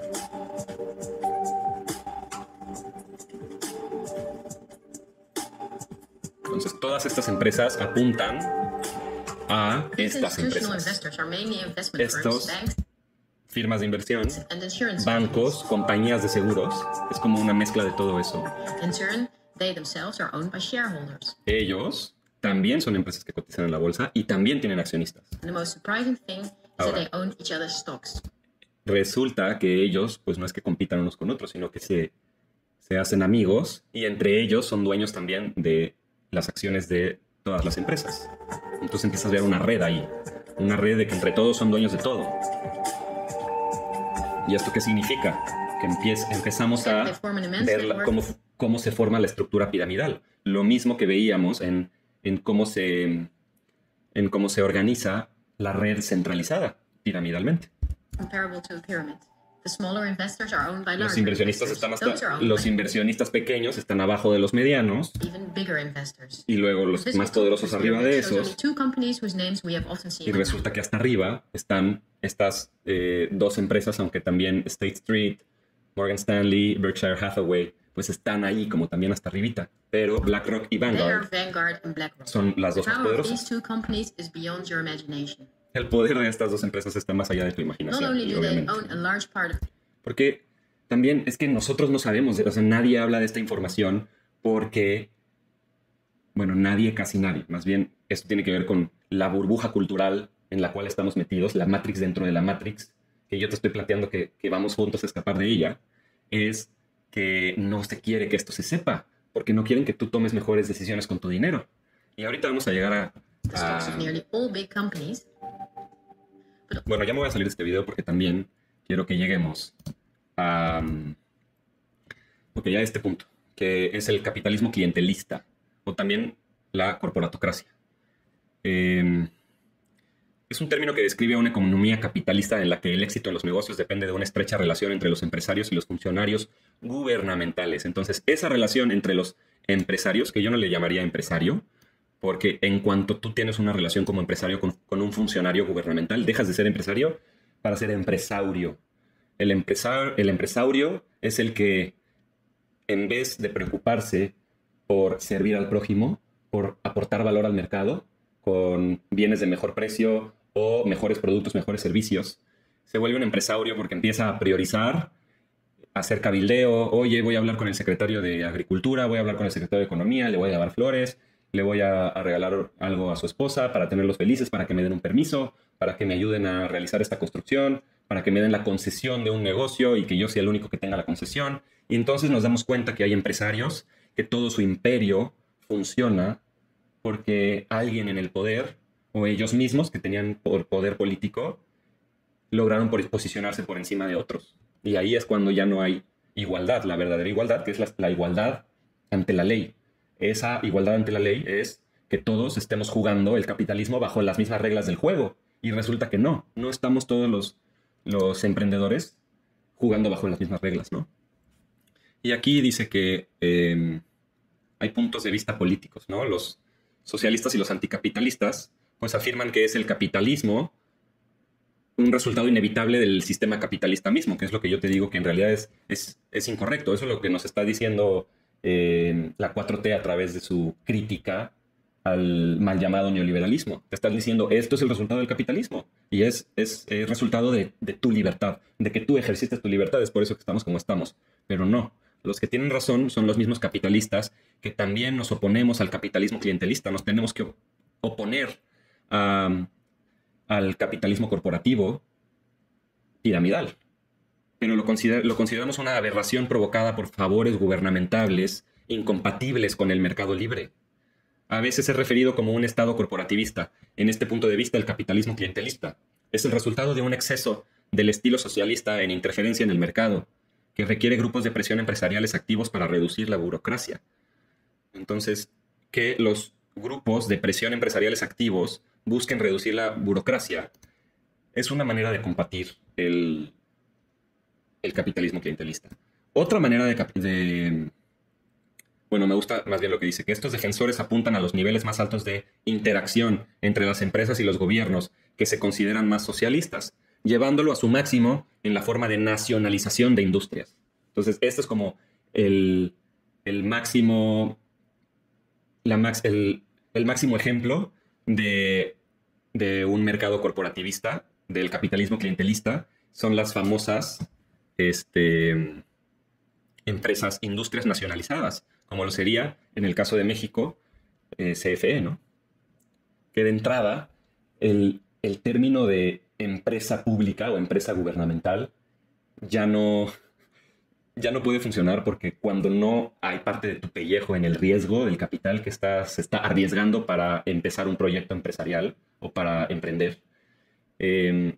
Entonces, todas estas empresas apuntan a These estas institutional empresas. investors are mainly investment Estos firms, banks, firmas de inversión, and insurance bancos, compañías de seguros, es como una mezcla de todo eso. companies. In turn, they themselves are owned by shareholders. Ellos también son empresas que cotizan en la bolsa y también tienen accionistas. And the most surprising thing is Ahora. that they own each other's stocks. Resulta que ellos, pues no es que compitan unos con otros, sino que se, se hacen amigos y entre ellos son dueños también de las acciones de todas las empresas. Entonces empiezas a ver una red ahí, una red de que entre todos son dueños de todo. ¿Y esto qué significa? Que empiez- empezamos a They form an immense ver la- network cómo, cómo se forma la estructura piramidal. Lo mismo que veíamos en, en, cómo se, en cómo se organiza la red centralizada piramidalmente. comparable to a pyramid. The smaller investors are owned by Los larger inversionistas investors. están Those hasta, are owned los by inversionistas pequeños están abajo de los medianos even bigger investors. y luego los This más poderosos arriba de shows only esos. two companies whose names we have often seen Y on resulta que hasta arriba están estas eh, dos empresas, aunque también State Street, Morgan Stanley, Berkshire Hathaway, pues están ahí como también hasta arribita. Pero BlackRock y They are Vanguard Vanguard and BlackRock. son las dos The más power of these poderosas. two companies is beyond your imagination. El poder de estas dos empresas está más allá de tu Not imaginación. only y do they obviamente. own a large part of Porque también es que nosotros no sabemos, o sea, nadie habla de esta información porque, bueno, nadie, casi nadie. Más bien, esto tiene que ver con la burbuja cultural en la cual estamos metidos, la Matrix dentro de la Matrix, que yo te estoy planteando que, que vamos juntos a escapar de ella, es que no se quiere que esto se sepa, porque no quieren que tú tomes mejores decisiones con tu dinero. Y ahorita vamos a llegar a... the stocks of a nearly all big companies. bueno, ya me voy a salir de este video porque también quiero que lleguemos a... porque ya a este punto, que es el capitalismo clientelista o también la corporatocracia. Eh, es un término que describe una economía capitalista en la que el éxito en los negocios depende de una estrecha relación entre los empresarios y los funcionarios gubernamentales. Entonces, esa relación entre los empresarios, que yo no le llamaría empresario, porque en cuanto tú tienes una relación como empresario con, con un funcionario gubernamental, dejas de ser empresario para ser empresaurio. El, empresar, el empresaurio es el que, en vez de preocuparse por servir al prójimo, por aportar valor al mercado, con bienes de mejor precio o mejores productos, mejores servicios, se vuelve un empresaurio porque empieza a priorizar, a hacer cabildeo. Oye, voy a hablar con el secretario de Agricultura, voy a hablar con el secretario de Economía, le voy a llevar flores, le voy a, a regalar algo a su esposa para tenerlos felices, para que me den un permiso, para que me ayuden a realizar esta construcción, para que me den la concesión de un negocio y que yo sea el único que tenga la concesión. Y entonces nos damos cuenta que hay empresarios que todo su imperio funciona porque alguien en el poder o ellos mismos que tenían poder político lograron posicionarse por encima de otros. Y ahí es cuando ya no hay igualdad, la verdadera igualdad, que es la, la igualdad ante la ley. Esa igualdad ante la ley es que todos estemos jugando el capitalismo bajo las mismas reglas del juego. Y resulta que no, no estamos todos los, los emprendedores jugando bajo las mismas reglas, ¿no? Y aquí dice que eh, hay puntos de vista políticos, ¿no? Los socialistas y los anticapitalistas pues afirman que es el capitalismo un resultado inevitable del sistema capitalista mismo, que es lo que yo te digo que en realidad es, es, es incorrecto. Eso es lo que nos está diciendo eh, la cuatro T a través de su crítica al mal llamado neoliberalismo. Te están diciendo, esto es el resultado del capitalismo y es, es, es resultado de, de tu libertad, de que tú ejerciste tu libertad, es por eso que estamos como estamos. Pero no, los que tienen razón son los mismos capitalistas que también nos oponemos al capitalismo clientelista. Nos tenemos que oponer a, al capitalismo corporativo piramidal. Pero lo, consider, lo consideramos una aberración provocada por favores gubernamentales incompatibles con el mercado libre. A veces es referido como un estado corporativista. En este punto de vista, el capitalismo clientelista es el resultado de un exceso del estilo socialista en interferencia en el mercado, que requiere grupos de presión empresariales activos para reducir la burocracia. Entonces, que los grupos de presión empresariales activos busquen reducir la burocracia es una manera de combatir el, el capitalismo clientelista. Otra manera de... de Bueno, me gusta más bien lo que dice, que estos defensores apuntan a los niveles más altos de interacción entre las empresas y los gobiernos, que se consideran más socialistas, llevándolo a su máximo en la forma de nacionalización de industrias. Entonces, este es como el, el, máximo, la max, el, el máximo ejemplo de, de un mercado corporativista, del capitalismo clientelista. Son las famosas este, empresas, industrias nacionalizadas, como lo sería, en el caso de México, eh, C F E, ¿no? Que de entrada, el, el término de empresa pública o empresa gubernamental ya no, ya no puede funcionar porque cuando no hay parte de tu pellejo en el riesgo del capital que está, se está arriesgando para empezar un proyecto empresarial o para emprender, eh,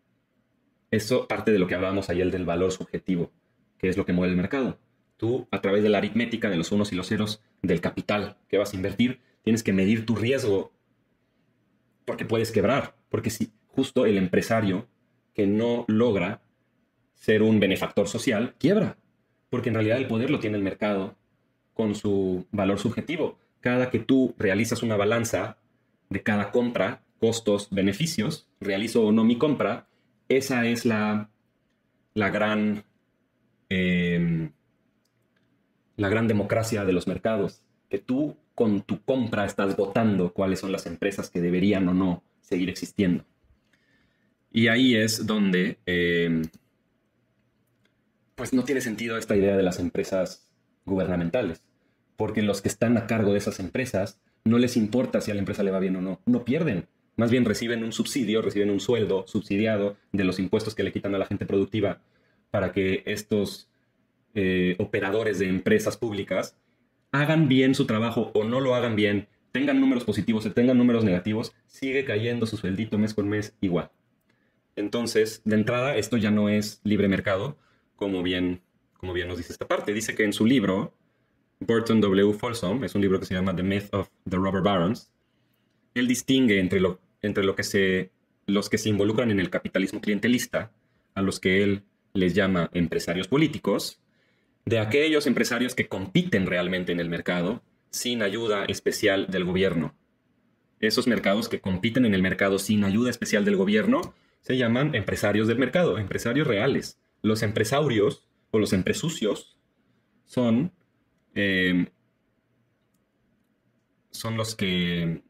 eso parte de lo que hablábamos ayer del valor subjetivo, que es lo que mueve el mercado. Tú, a través de la aritmética de los unos y los ceros del capital que vas a invertir, tienes que medir tu riesgo porque puedes quebrar. Porque si justo el empresario que no logra ser un benefactor social, quiebra. Porque en realidad el poder lo tiene el mercado con su valor subjetivo. Cada que tú realizas una balanza de cada compra, costos, beneficios, realizo o no mi compra, esa es la, la gran... Eh, la gran democracia de los mercados, que tú con tu compra estás votando cuáles son las empresas que deberían o no seguir existiendo. Y ahí es donde eh, pues no tiene sentido esta idea de las empresas gubernamentales, porque los que están a cargo de esas empresas no les importa si a la empresa le va bien o no, no pierden, más bien reciben un subsidio, reciben un sueldo subsidiado de los impuestos que le quitan a la gente productiva para que estos Eh, operadores de empresas públicas hagan bien su trabajo o no lo hagan bien, tengan números positivos o tengan números negativos, sigue cayendo su sueldito mes con mes igual. Entonces, de entrada, esto ya no es libre mercado, como bien, como bien nos dice esta parte. Dice que en su libro, Burton W. Folsom, es un libro que se llama The Myth of the Robber Barons, él distingue entre, lo, entre lo que se, los que se involucran en el capitalismo clientelista, a los que él les llama empresarios políticos, de aquellos empresarios que compiten realmente en el mercado sin ayuda especial del gobierno. Esos mercados que compiten en el mercado sin ayuda especial del gobierno se llaman empresarios del mercado, empresarios reales. Los empresarios o los empresucios son, eh, son los que...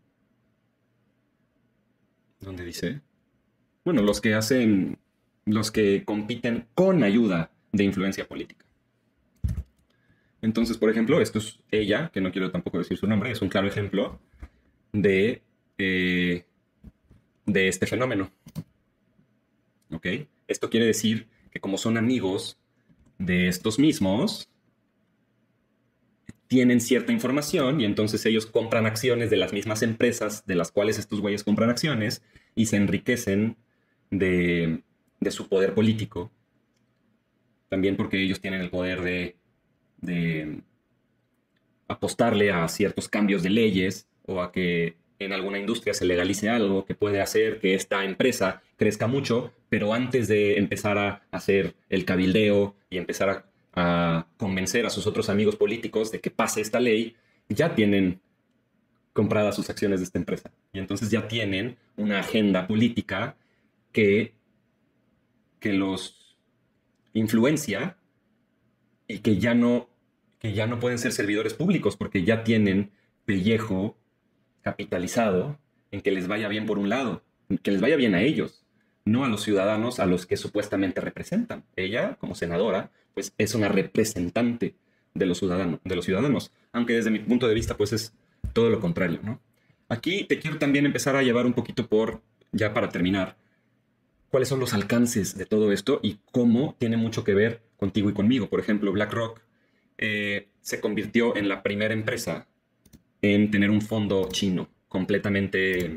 ¿Dónde dice? Bueno, los que hacen, los que compiten con ayuda de influencia política. Entonces, por ejemplo, esto es ella, que no quiero tampoco decir su nombre, es un claro ejemplo de, eh, de este fenómeno. ¿Ok? Esto quiere decir que como son amigos de estos mismos, tienen cierta información y entonces ellos compran acciones de las mismas empresas de las cuales estos güeyes compran acciones y se enriquecen de, de su poder político. También porque ellos tienen el poder de, de apostarle a ciertos cambios de leyes o a que en alguna industria se legalice algo que puede hacer que esta empresa crezca mucho, pero antes de empezar a hacer el cabildeo y empezar a, a convencer a sus otros amigos políticos de que pase esta ley, ya tienen compradas sus acciones de esta empresa. Y entonces ya tienen una agenda política que, que los influencia y que ya no, que ya no pueden ser servidores públicos porque ya tienen pellejo capitalizado en que les vaya bien por un lado, que les vaya bien a ellos, no a los ciudadanos a los que supuestamente representan. Ella, como senadora, pues es una representante de los ciudadanos, de los ciudadanos, aunque desde mi punto de vista pues es todo lo contrario, ¿no? Aquí te quiero también empezar a llevar un poquito por, ya para terminar, cuáles son los alcances de todo esto y cómo tiene mucho que ver contigo y conmigo. Por ejemplo, BlackRock eh, se convirtió en la primera empresa en tener un fondo chino completamente,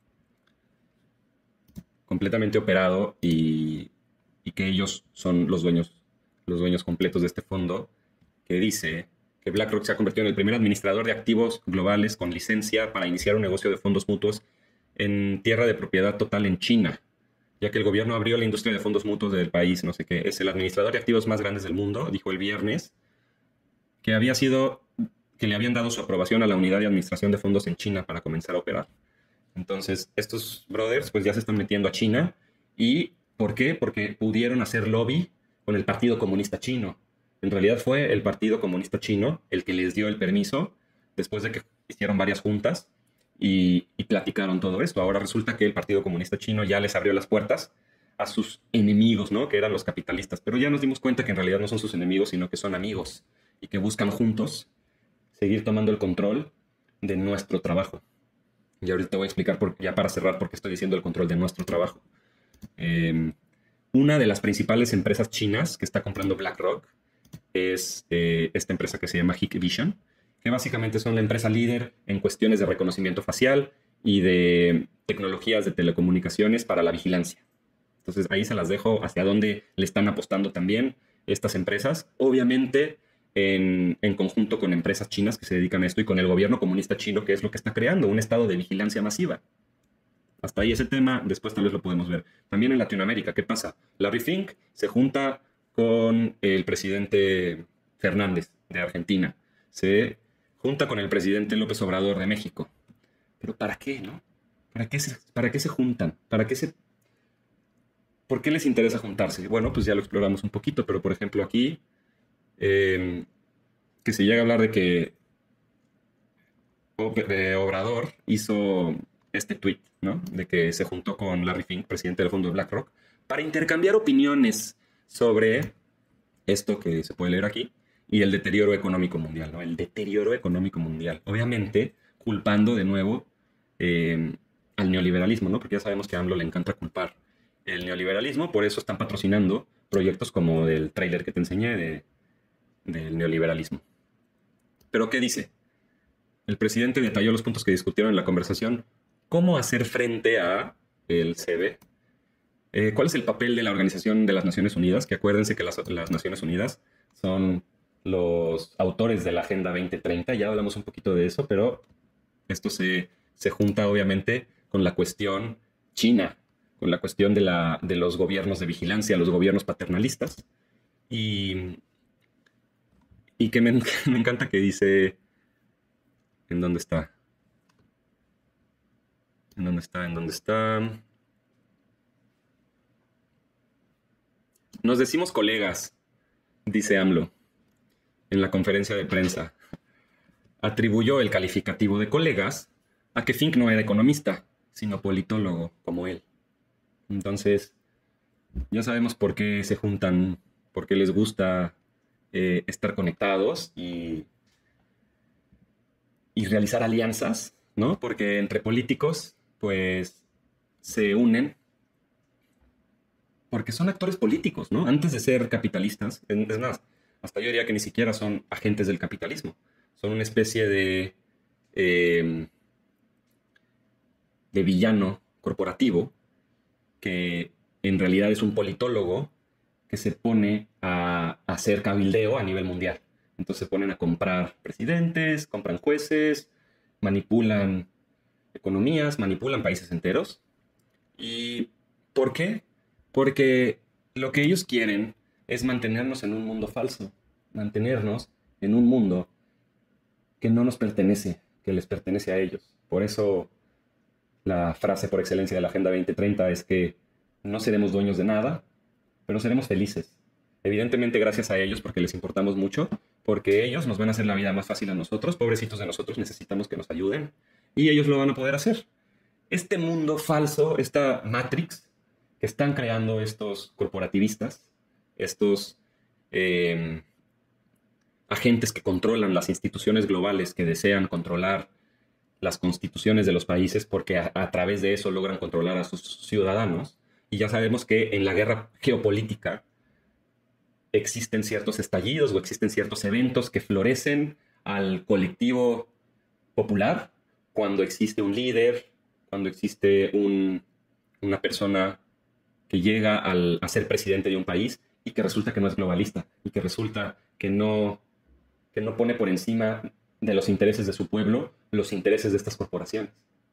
completamente operado y, y que ellos son los dueños, los dueños completos de este fondo, que dice que BlackRock se ha convertido en el primer administrador de activos globales con licencia para iniciar un negocio de fondos mutuos en tierra de propiedad total en China, ya que el gobierno abrió la industria de fondos mutuos del país, no sé qué. Es el administrador de activos más grandes del mundo, dijo el viernes, que había sido... que le habían dado su aprobación a la unidad de administración de fondos en China para comenzar a operar. Entonces, estos brothers pues ya se están metiendo a China. ¿Y por qué? Porque pudieron hacer lobby con el Partido Comunista Chino. En realidad fue el Partido Comunista Chino el que les dio el permiso después de que hicieron varias juntas y, y platicaron todo esto. Ahora resulta que el Partido Comunista Chino ya les abrió las puertas a sus enemigos, ¿no? Que eran los capitalistas. Pero ya nos dimos cuenta que en realidad no son sus enemigos, sino que son amigos y que buscan juntos seguir tomando el control de nuestro trabajo. Y ahorita te voy a explicar, por, ya para cerrar, por qué estoy diciendo el control de nuestro trabajo. Eh, una de las principales empresas chinas que está comprando BlackRock es eh, esta empresa que se llama Hikvision, que básicamente son la empresa líder en cuestiones de reconocimiento facial y de tecnologías de telecomunicaciones para la vigilancia. Entonces ahí se las dejo hacia dónde le están apostando también estas empresas. Obviamente En, en conjunto con empresas chinas que se dedican a esto y con el gobierno comunista chino, que es lo que está creando un estado de vigilancia masiva. Hasta ahí ese tema, después tal vez lo podemos ver. También en Latinoamérica, ¿qué pasa? Larry Fink se junta con el presidente Fernández de Argentina, se junta con el presidente López Obrador de México. ¿Pero para qué, no? ¿Para qué se, para qué se juntan? ¿Para qué se... ¿Por qué les interesa juntarse? Bueno, pues ya lo exploramos un poquito, pero por ejemplo aquí... Eh, que se llega a hablar de que Obrador hizo este tweet, ¿no? De que se juntó con Larry Fink, presidente del fondo de BlackRock, para intercambiar opiniones sobre esto que se puede leer aquí y el deterioro económico mundial, ¿no? El deterioro económico mundial. Obviamente, culpando de nuevo eh, al neoliberalismo, ¿no? Porque ya sabemos que a AMLO le encanta culpar el neoliberalismo, por eso están patrocinando proyectos como el tráiler que te enseñé de del neoliberalismo. ¿Pero qué dice? El presidente detalló los puntos que discutieron en la conversación. ¿Cómo hacer frente a el C B? Eh, ¿Cuál es el papel de la Organización de las Naciones Unidas? Que acuérdense que las, las Naciones Unidas son los autores de la Agenda veinte treinta. Ya hablamos un poquito de eso, pero esto se, se junta obviamente con la cuestión china, con la cuestión de, la, de los gobiernos de vigilancia, los gobiernos paternalistas. Y... Y que me, me encanta que dice... ¿En dónde está? ¿En dónde está? ¿En dónde está? Nos decimos colegas, dice AMLO, en la conferencia de prensa. Atribuyó el calificativo de colegas a que Fink no era economista, sino politólogo, como él. Entonces, ya sabemos por qué se juntan, por qué les gusta... Eh, estar conectados y, y realizar alianzas, ¿no? Porque entre políticos, pues, se unen porque son actores políticos, ¿no? Antes de ser capitalistas, es más, hasta yo diría que ni siquiera son agentes del capitalismo. Son una especie de, eh, de villano corporativo que en realidad es un politólogo que se pone a, a hacer cabildeo a nivel mundial. Entonces se ponen a comprar presidentes, compran jueces, manipulan economías, manipulan países enteros. ¿Y por qué? Porque lo que ellos quieren es mantenernos en un mundo falso, mantenernos en un mundo que no nos pertenece, que les pertenece a ellos. Por eso la frase por excelencia de la Agenda veinte treinta es que no seremos dueños de nada, pero seremos felices. Evidentemente gracias a ellos, porque les importamos mucho, porque ellos nos van a hacer la vida más fácil a nosotros, pobrecitos de nosotros, necesitamos que nos ayuden, y ellos lo van a poder hacer. Este mundo falso, esta Matrix que están creando estos corporativistas, estos eh, agentes que controlan las instituciones globales, que desean controlar las constituciones de los países porque a, a través de eso logran controlar a sus ciudadanos. Y ya sabemos que en la guerra geopolítica existen ciertos estallidos o existen ciertos eventos que florecen al colectivo popular cuando existe un líder, cuando existe un, una persona que llega al, a ser presidente de un país y que resulta que no es globalista y que resulta que no, que no pone por encima de los intereses de su pueblo los intereses de estas corporaciones.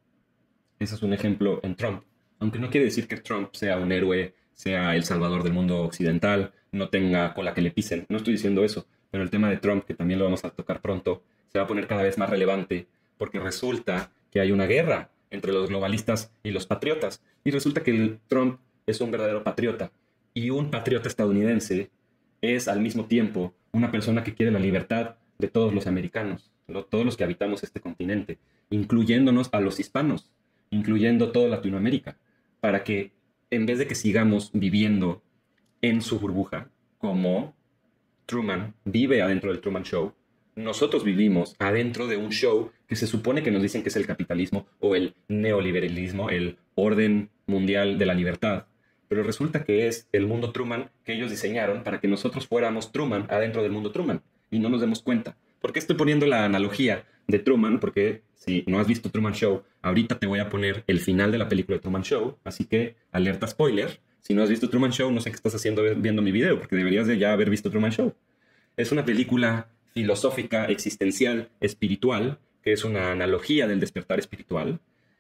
Ese es un ejemplo en Trump. Aunque no quiere decir que Trump sea un héroe, sea el salvador del mundo occidental, no tenga cola que le pisen. No estoy diciendo eso. Pero el tema de Trump, que también lo vamos a tocar pronto, se va a poner cada vez más relevante porque resulta que hay una guerra entre los globalistas y los patriotas. Y resulta que el Trump es un verdadero patriota. Y un patriota estadounidense es al mismo tiempo una persona que quiere la libertad de todos los americanos, todos los que habitamos este continente, incluyéndonos a los hispanos, incluyendo toda Latinoamérica, para que en vez de que sigamos viviendo en su burbuja, como Truman vive adentro del Truman Show, nosotros vivimos adentro de un show que se supone que nos dicen que es el capitalismo o el neoliberalismo, el orden mundial de la libertad. Pero resulta que es el mundo Truman que ellos diseñaron para que nosotros fuéramos Truman adentro del mundo Truman y no nos demos cuenta. ¿Por qué estoy poniendo la analogía de Truman? Porque si no has visto Truman Show, ahorita te voy a poner el final de la película de Truman Show, así que alerta spoiler. Si no has visto Truman Show, no sé qué estás haciendo viendo mi video, porque deberías de ya haber visto Truman Show. Es una película filosófica, existencial, espiritual, que es una analogía del despertar espiritual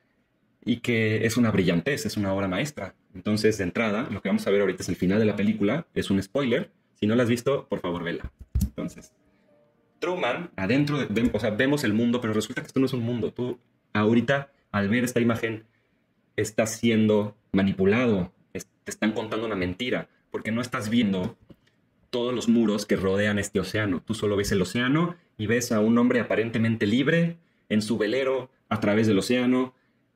y que es una brillantez, es una obra maestra. Entonces, de entrada, lo que vamos a ver ahorita es el final de la película, es un spoiler. Si no la has visto, por favor, vela. Entonces, Truman, adentro, de, o sea, vemos el mundo, pero resulta que esto no es un mundo. Tú, ahorita, al ver esta imagen, estás siendo manipulado, es, te están contando una mentira, porque no estás viendo todos los muros que rodean este océano. Tú solo ves el océano y ves a un hombre aparentemente libre en su velero a través del océano,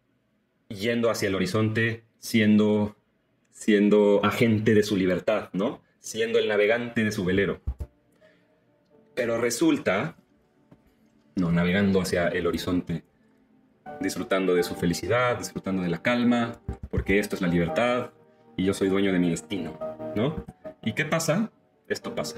yendo hacia el horizonte, siendo, siendo agente de su libertad, ¿no? Siendo el navegante de su velero. Pero resulta, no, navegando hacia el horizonte, disfrutando de su felicidad, disfrutando de la calma, porque esto es la libertad y yo soy dueño de mi destino, ¿no? ¿Y qué pasa? Esto pasa.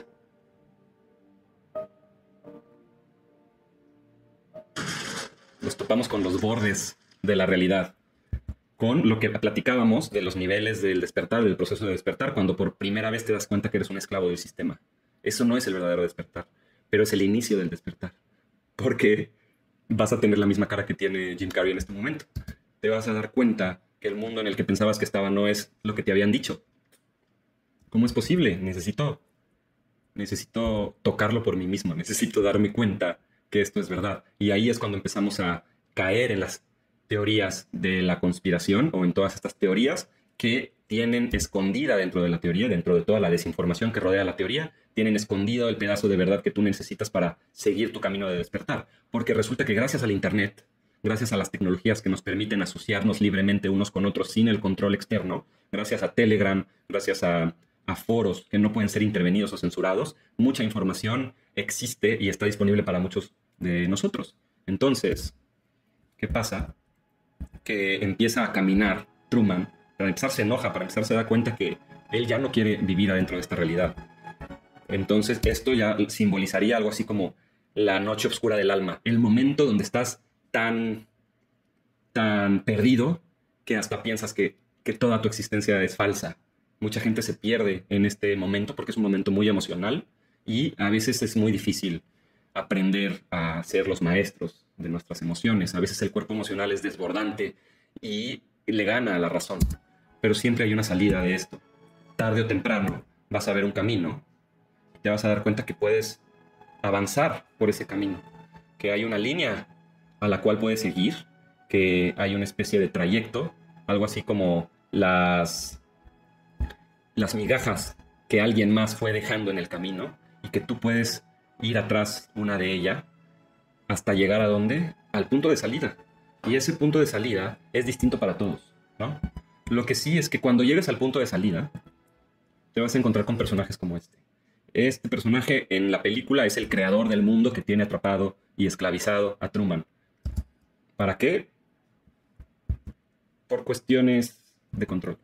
Nos topamos con los bordes de la realidad, con lo que platicábamos de los niveles del despertar, del proceso de despertar, cuando por primera vez te das cuenta que eres un esclavo del sistema. Eso no es el verdadero despertar, pero es el inicio del despertar, porque vas a tener la misma cara que tiene Jim Carrey en este momento. Te vas a dar cuenta que el mundo en el que pensabas que estaba no es lo que te habían dicho. ¿Cómo es posible? Necesito, necesito tocarlo por mí mismo, necesito darme cuenta que esto es verdad. Y ahí es cuando empezamos a caer en las teorías de la conspiración o en todas estas teorías que tienen escondida dentro de la teoría, dentro de toda la desinformación que rodea la teoría, tienen escondido el pedazo de verdad que tú necesitas para seguir tu camino de despertar. Porque resulta que gracias al Internet, gracias a las tecnologías que nos permiten asociarnos libremente unos con otros sin el control externo, gracias a Telegram, gracias a, a foros que no pueden ser intervenidos o censurados, mucha información existe y está disponible para muchos de nosotros. Entonces, ¿qué pasa? Que empieza a caminar Truman, para empezar se enoja, para empezar se da cuenta que él ya no quiere vivir adentro de esta realidad. Entonces esto ya simbolizaría algo así como la noche oscura del alma, el momento donde estás tan, tan perdido que hasta piensas que, que toda tu existencia es falsa. Mucha gente se pierde en este momento porque es un momento muy emocional y a veces es muy difícil aprender a ser los maestros de nuestras emociones. A veces el cuerpo emocional es desbordante y le gana a la razón, pero siempre hay una salida de esto. Tarde o temprano vas a ver un camino y te vas a dar cuenta que puedes avanzar por ese camino, que hay una línea a la cual puedes seguir, que hay una especie de trayecto, algo así como las, las migajas que alguien más fue dejando en el camino y que tú puedes ir atrás una de ellas hasta llegar a dónde? Al punto de salida. Y ese punto de salida es distinto para todos, ¿no? Lo que sí es que cuando llegues al punto de salida, te vas a encontrar con personajes como este. Este personaje en la película es el creador del mundo que tiene atrapado y esclavizado a Truman. ¿Para qué? Por cuestiones de control.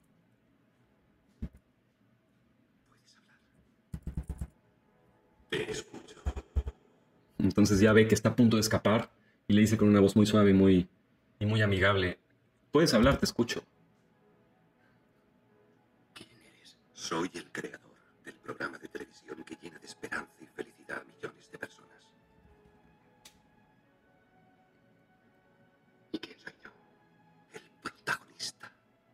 Te escucho. Entonces ya ve que está a punto de escapar y le dice con una voz muy suave y muy, y muy amigable: puedes hablar, te escucho. ¿Quién eres? Soy el creador del programa de televisión que llena de esperanza y felicidad a millones de personas. ¿Y quién soy yo? El protagonista.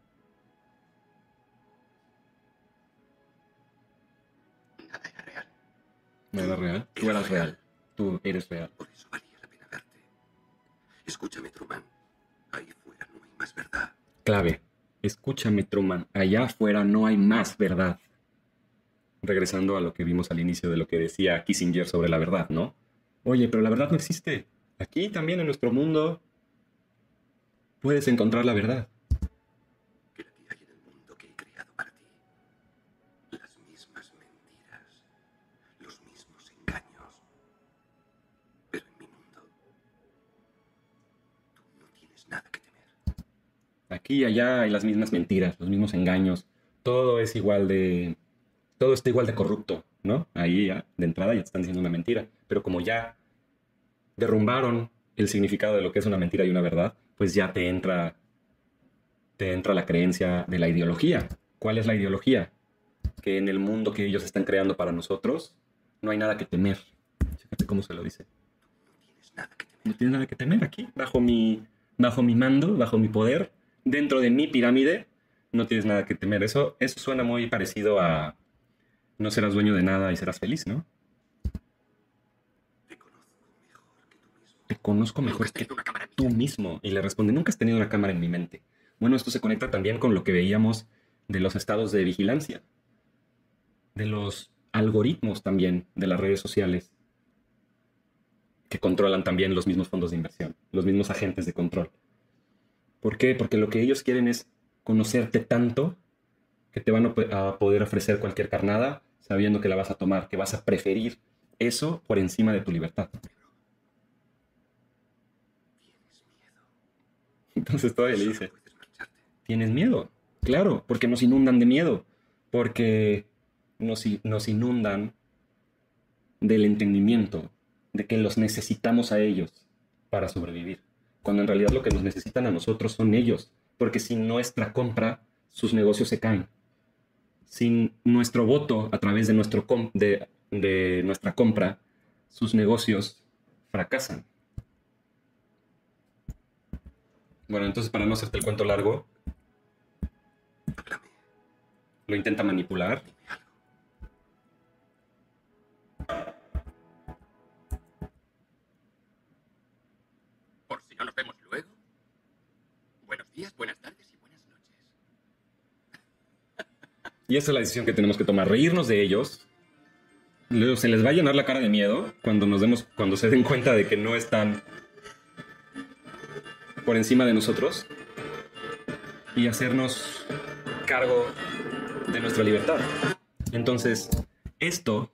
Nada era real. ¿No era real? Tú eras real. Tú eres real. Por eso valía la pena verte. Escúchame, Truman. Ahí fuera no hay más verdad. Clave. Escúchame, Truman. Allá afuera no hay más verdad. Regresando a lo que vimos al inicio de lo que decía Kissinger sobre la verdad, ¿no? Oye, pero la verdad no existe. Aquí también en nuestro mundo puedes encontrar la verdad. Que la que hay en el mundo que he creado para ti. Las mismas mentiras. Los mismos engaños. Pero en mi mundo, tú no tienes nada que temer. Aquí y allá hay las mismas mentiras, los mismos engaños. Todo es igual de... Todo está igual de corrupto, ¿no? Ahí ya, de entrada ya te están diciendo una mentira. Pero como ya derrumbaron el significado de lo que es una mentira y una verdad, pues ya te entra, te entra la creencia de la ideología. ¿Cuál es la ideología? Que en el mundo que ellos están creando para nosotros no hay nada que temer. Fíjate cómo se lo dice. No tienes nada que temer. No tienes nada que temer aquí, bajo mi, bajo mi mando, bajo mi poder, dentro de mi pirámide, no tienes nada que temer. Eso, eso suena muy parecido a no serás dueño de nada y serás feliz, ¿no? Te conozco mejor que tú mismo. Te conozco mejor que tú mismo. Y le responde: nunca has tenido una cámara en mi mente. Bueno, esto se conecta también con lo que veíamos de los estados de vigilancia, de los algoritmos también de las redes sociales, que controlan también los mismos fondos de inversión, los mismos agentes de control. ¿Por qué? Porque lo que ellos quieren es conocerte tanto que te van a poder ofrecer cualquier carnada sabiendo que la vas a tomar, que vas a preferir eso por encima de tu libertad. Tienes miedo. Entonces todavía le dice: Solo puedes marcharte. ¿tienes miedo? Claro, porque nos inundan de miedo, porque nos, nos inundan del entendimiento de que los necesitamos a ellos para sobrevivir, cuando en realidad lo que nos necesitan a nosotros son ellos, porque sin nuestra compra, sus negocios se caen. Sin nuestro voto a través de, nuestro com- de, de nuestra compra, sus negocios fracasan. Bueno, entonces, para no hacerte el cuento largo, Háblame. lo intenta manipular. Dime algo. Por si no nos vemos luego. Buenos días, buenas tardes y buenas noches. Y esa es la decisión que tenemos que tomar: reírnos de ellos. Luego se les va a llenar la cara de miedo cuando nos demos, cuando se den cuenta de que no están por encima de nosotros, y hacernos cargo de nuestra libertad. Entonces, esto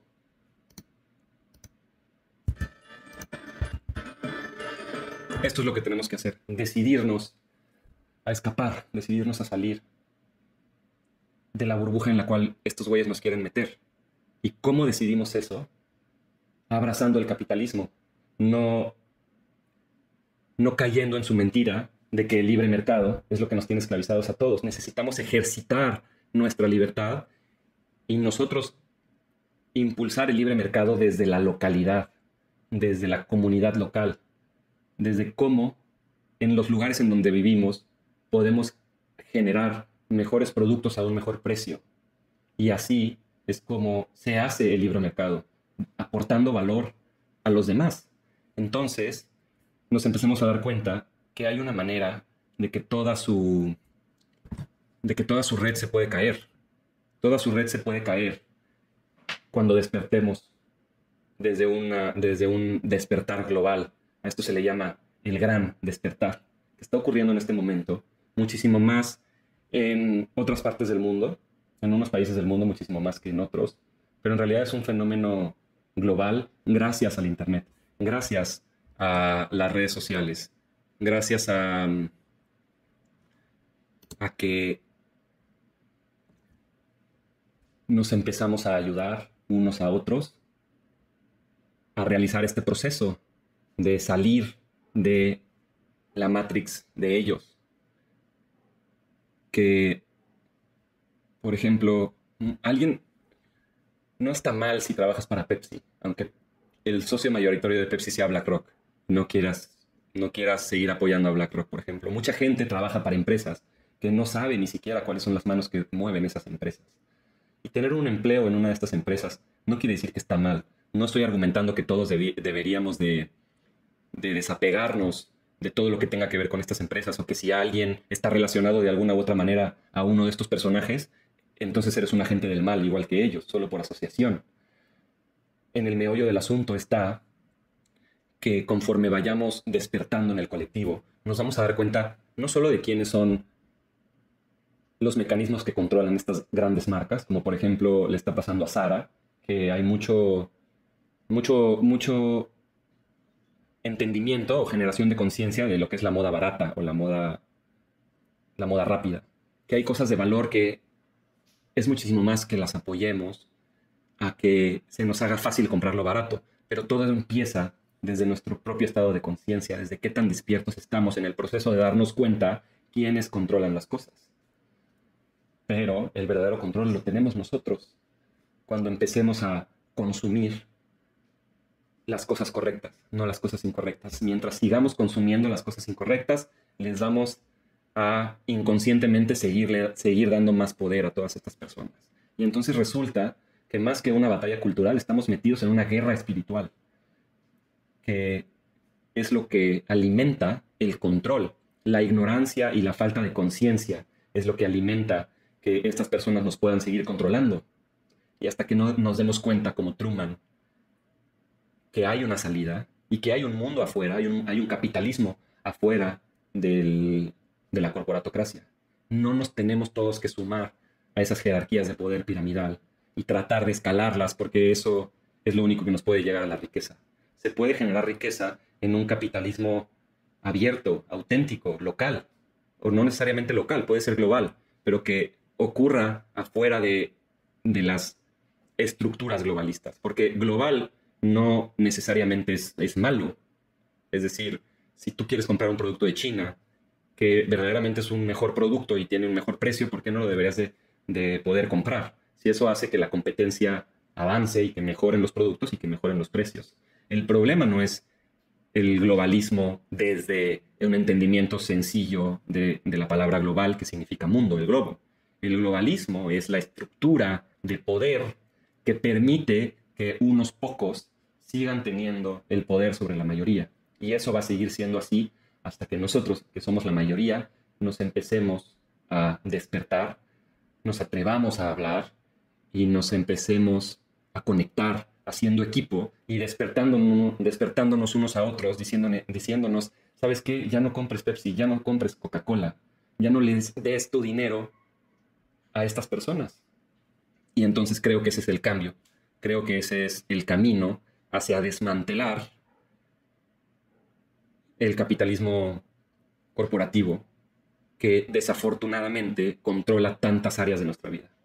esto es lo que tenemos que hacer: decidirnos a escapar, decidirnos a salir de la burbuja en la cual estos güeyes nos quieren meter. ¿Y cómo decidimos eso? abrazando el capitalismo, no, no cayendo en su mentira de que el libre mercado es lo que nos tiene esclavizados a todos. Necesitamos ejercitar nuestra libertad y nosotros impulsar el libre mercado desde la localidad, desde la comunidad local, desde cómo en los lugares en donde vivimos podemos generar mejores productos a un mejor precio. Y así es como se hace el libre mercado, aportando valor a los demás. Entonces, nos empecemos a dar cuenta que hay una manera de que toda su, de que toda su red se puede caer. Toda su red se puede caer cuando despertemos desde, una, desde un despertar global. A esto se le llama el gran despertar, que está ocurriendo en este momento, muchísimo más en otras partes del mundo, en unos países del mundo muchísimo más que en otros, pero en realidad es un fenómeno global gracias al Internet, gracias a las redes sociales, gracias a, a que nos empezamos a ayudar unos a otros a realizar este proceso de salir de la matrix de ellos. Que, por ejemplo, alguien no está mal si trabajas para Pepsi, aunque el socio mayoritario de Pepsi sea BlackRock. No quieras, no quieras seguir apoyando a BlackRock, por ejemplo. Mucha gente trabaja para empresas que no sabe ni siquiera cuáles son las manos que mueven esas empresas. Y tener un empleo en una de estas empresas no quiere decir que está mal. No estoy argumentando que todos debi- deberíamos de, de desapegarnos de todo lo que tenga que ver con estas empresas, o que si alguien está relacionado de alguna u otra manera a uno de estos personajes, entonces eres un agente del mal, igual que ellos, solo por asociación. En el meollo del asunto está que conforme vayamos despertando en el colectivo, nos vamos a dar cuenta no solo de quiénes son los mecanismos que controlan estas grandes marcas, como por ejemplo le está pasando a Zara, que hay mucho, mucho, mucho entendimiento o generación de conciencia de lo que es la moda barata o la moda, la moda rápida. Que hay cosas de valor que es muchísimo más que las apoyemos a que se nos haga fácil comprarlo barato. Pero todo empieza desde nuestro propio estado de conciencia, desde qué tan despiertos estamos en el proceso de darnos cuenta quiénes controlan las cosas. Pero el verdadero control lo tenemos nosotros cuando empecemos a consumir las cosas correctas, no las cosas incorrectas. Mientras sigamos consumiendo las cosas incorrectas, les vamos a inconscientemente seguirle, seguir dando más poder a todas estas personas. Y entonces resulta que más que una batalla cultural, estamos metidos en una guerra espiritual, que es lo que alimenta el control. La ignorancia y la falta de conciencia es lo que alimenta que estas personas nos puedan seguir controlando. Y hasta que no nos demos cuenta, como Truman, que hay una salida y que hay un mundo afuera, hay un, hay un capitalismo afuera del, de la corporatocracia. No nos tenemos todos que sumar a esas jerarquías de poder piramidal y tratar de escalarlas, porque eso es lo único que nos puede llegar a la riqueza. Se puede generar riqueza en un capitalismo abierto, auténtico, local, o no necesariamente local, puede ser global, pero que ocurra afuera de, de las estructuras globalistas, porque global no necesariamente es, es malo. Es decir, si tú quieres comprar un producto de China que verdaderamente es un mejor producto y tiene un mejor precio, ¿por qué no lo deberías de, de poder comprar? Si eso hace que la competencia avance y que mejoren los productos y que mejoren los precios. El problema no es el globalismo desde un entendimiento sencillo de, de la palabra global, que significa mundo, el globo. El globalismo es la estructura de poder que permite que unos pocos sigan teniendo el poder sobre la mayoría. Y eso va a seguir siendo así hasta que nosotros, que somos la mayoría, nos empecemos a despertar, nos atrevamos a hablar y nos empecemos a conectar haciendo equipo y despertándonos, despertándonos unos a otros, diciéndonos, diciéndonos, ¿sabes qué? Ya no compres Pepsi, ya no compres Coca-Cola, ya no les des tu dinero a estas personas. Y entonces creo que ese es el cambio. Creo que ese es el camino hacia desmantelar el capitalismo corporativo que desafortunadamente controla tantas áreas de nuestra vida.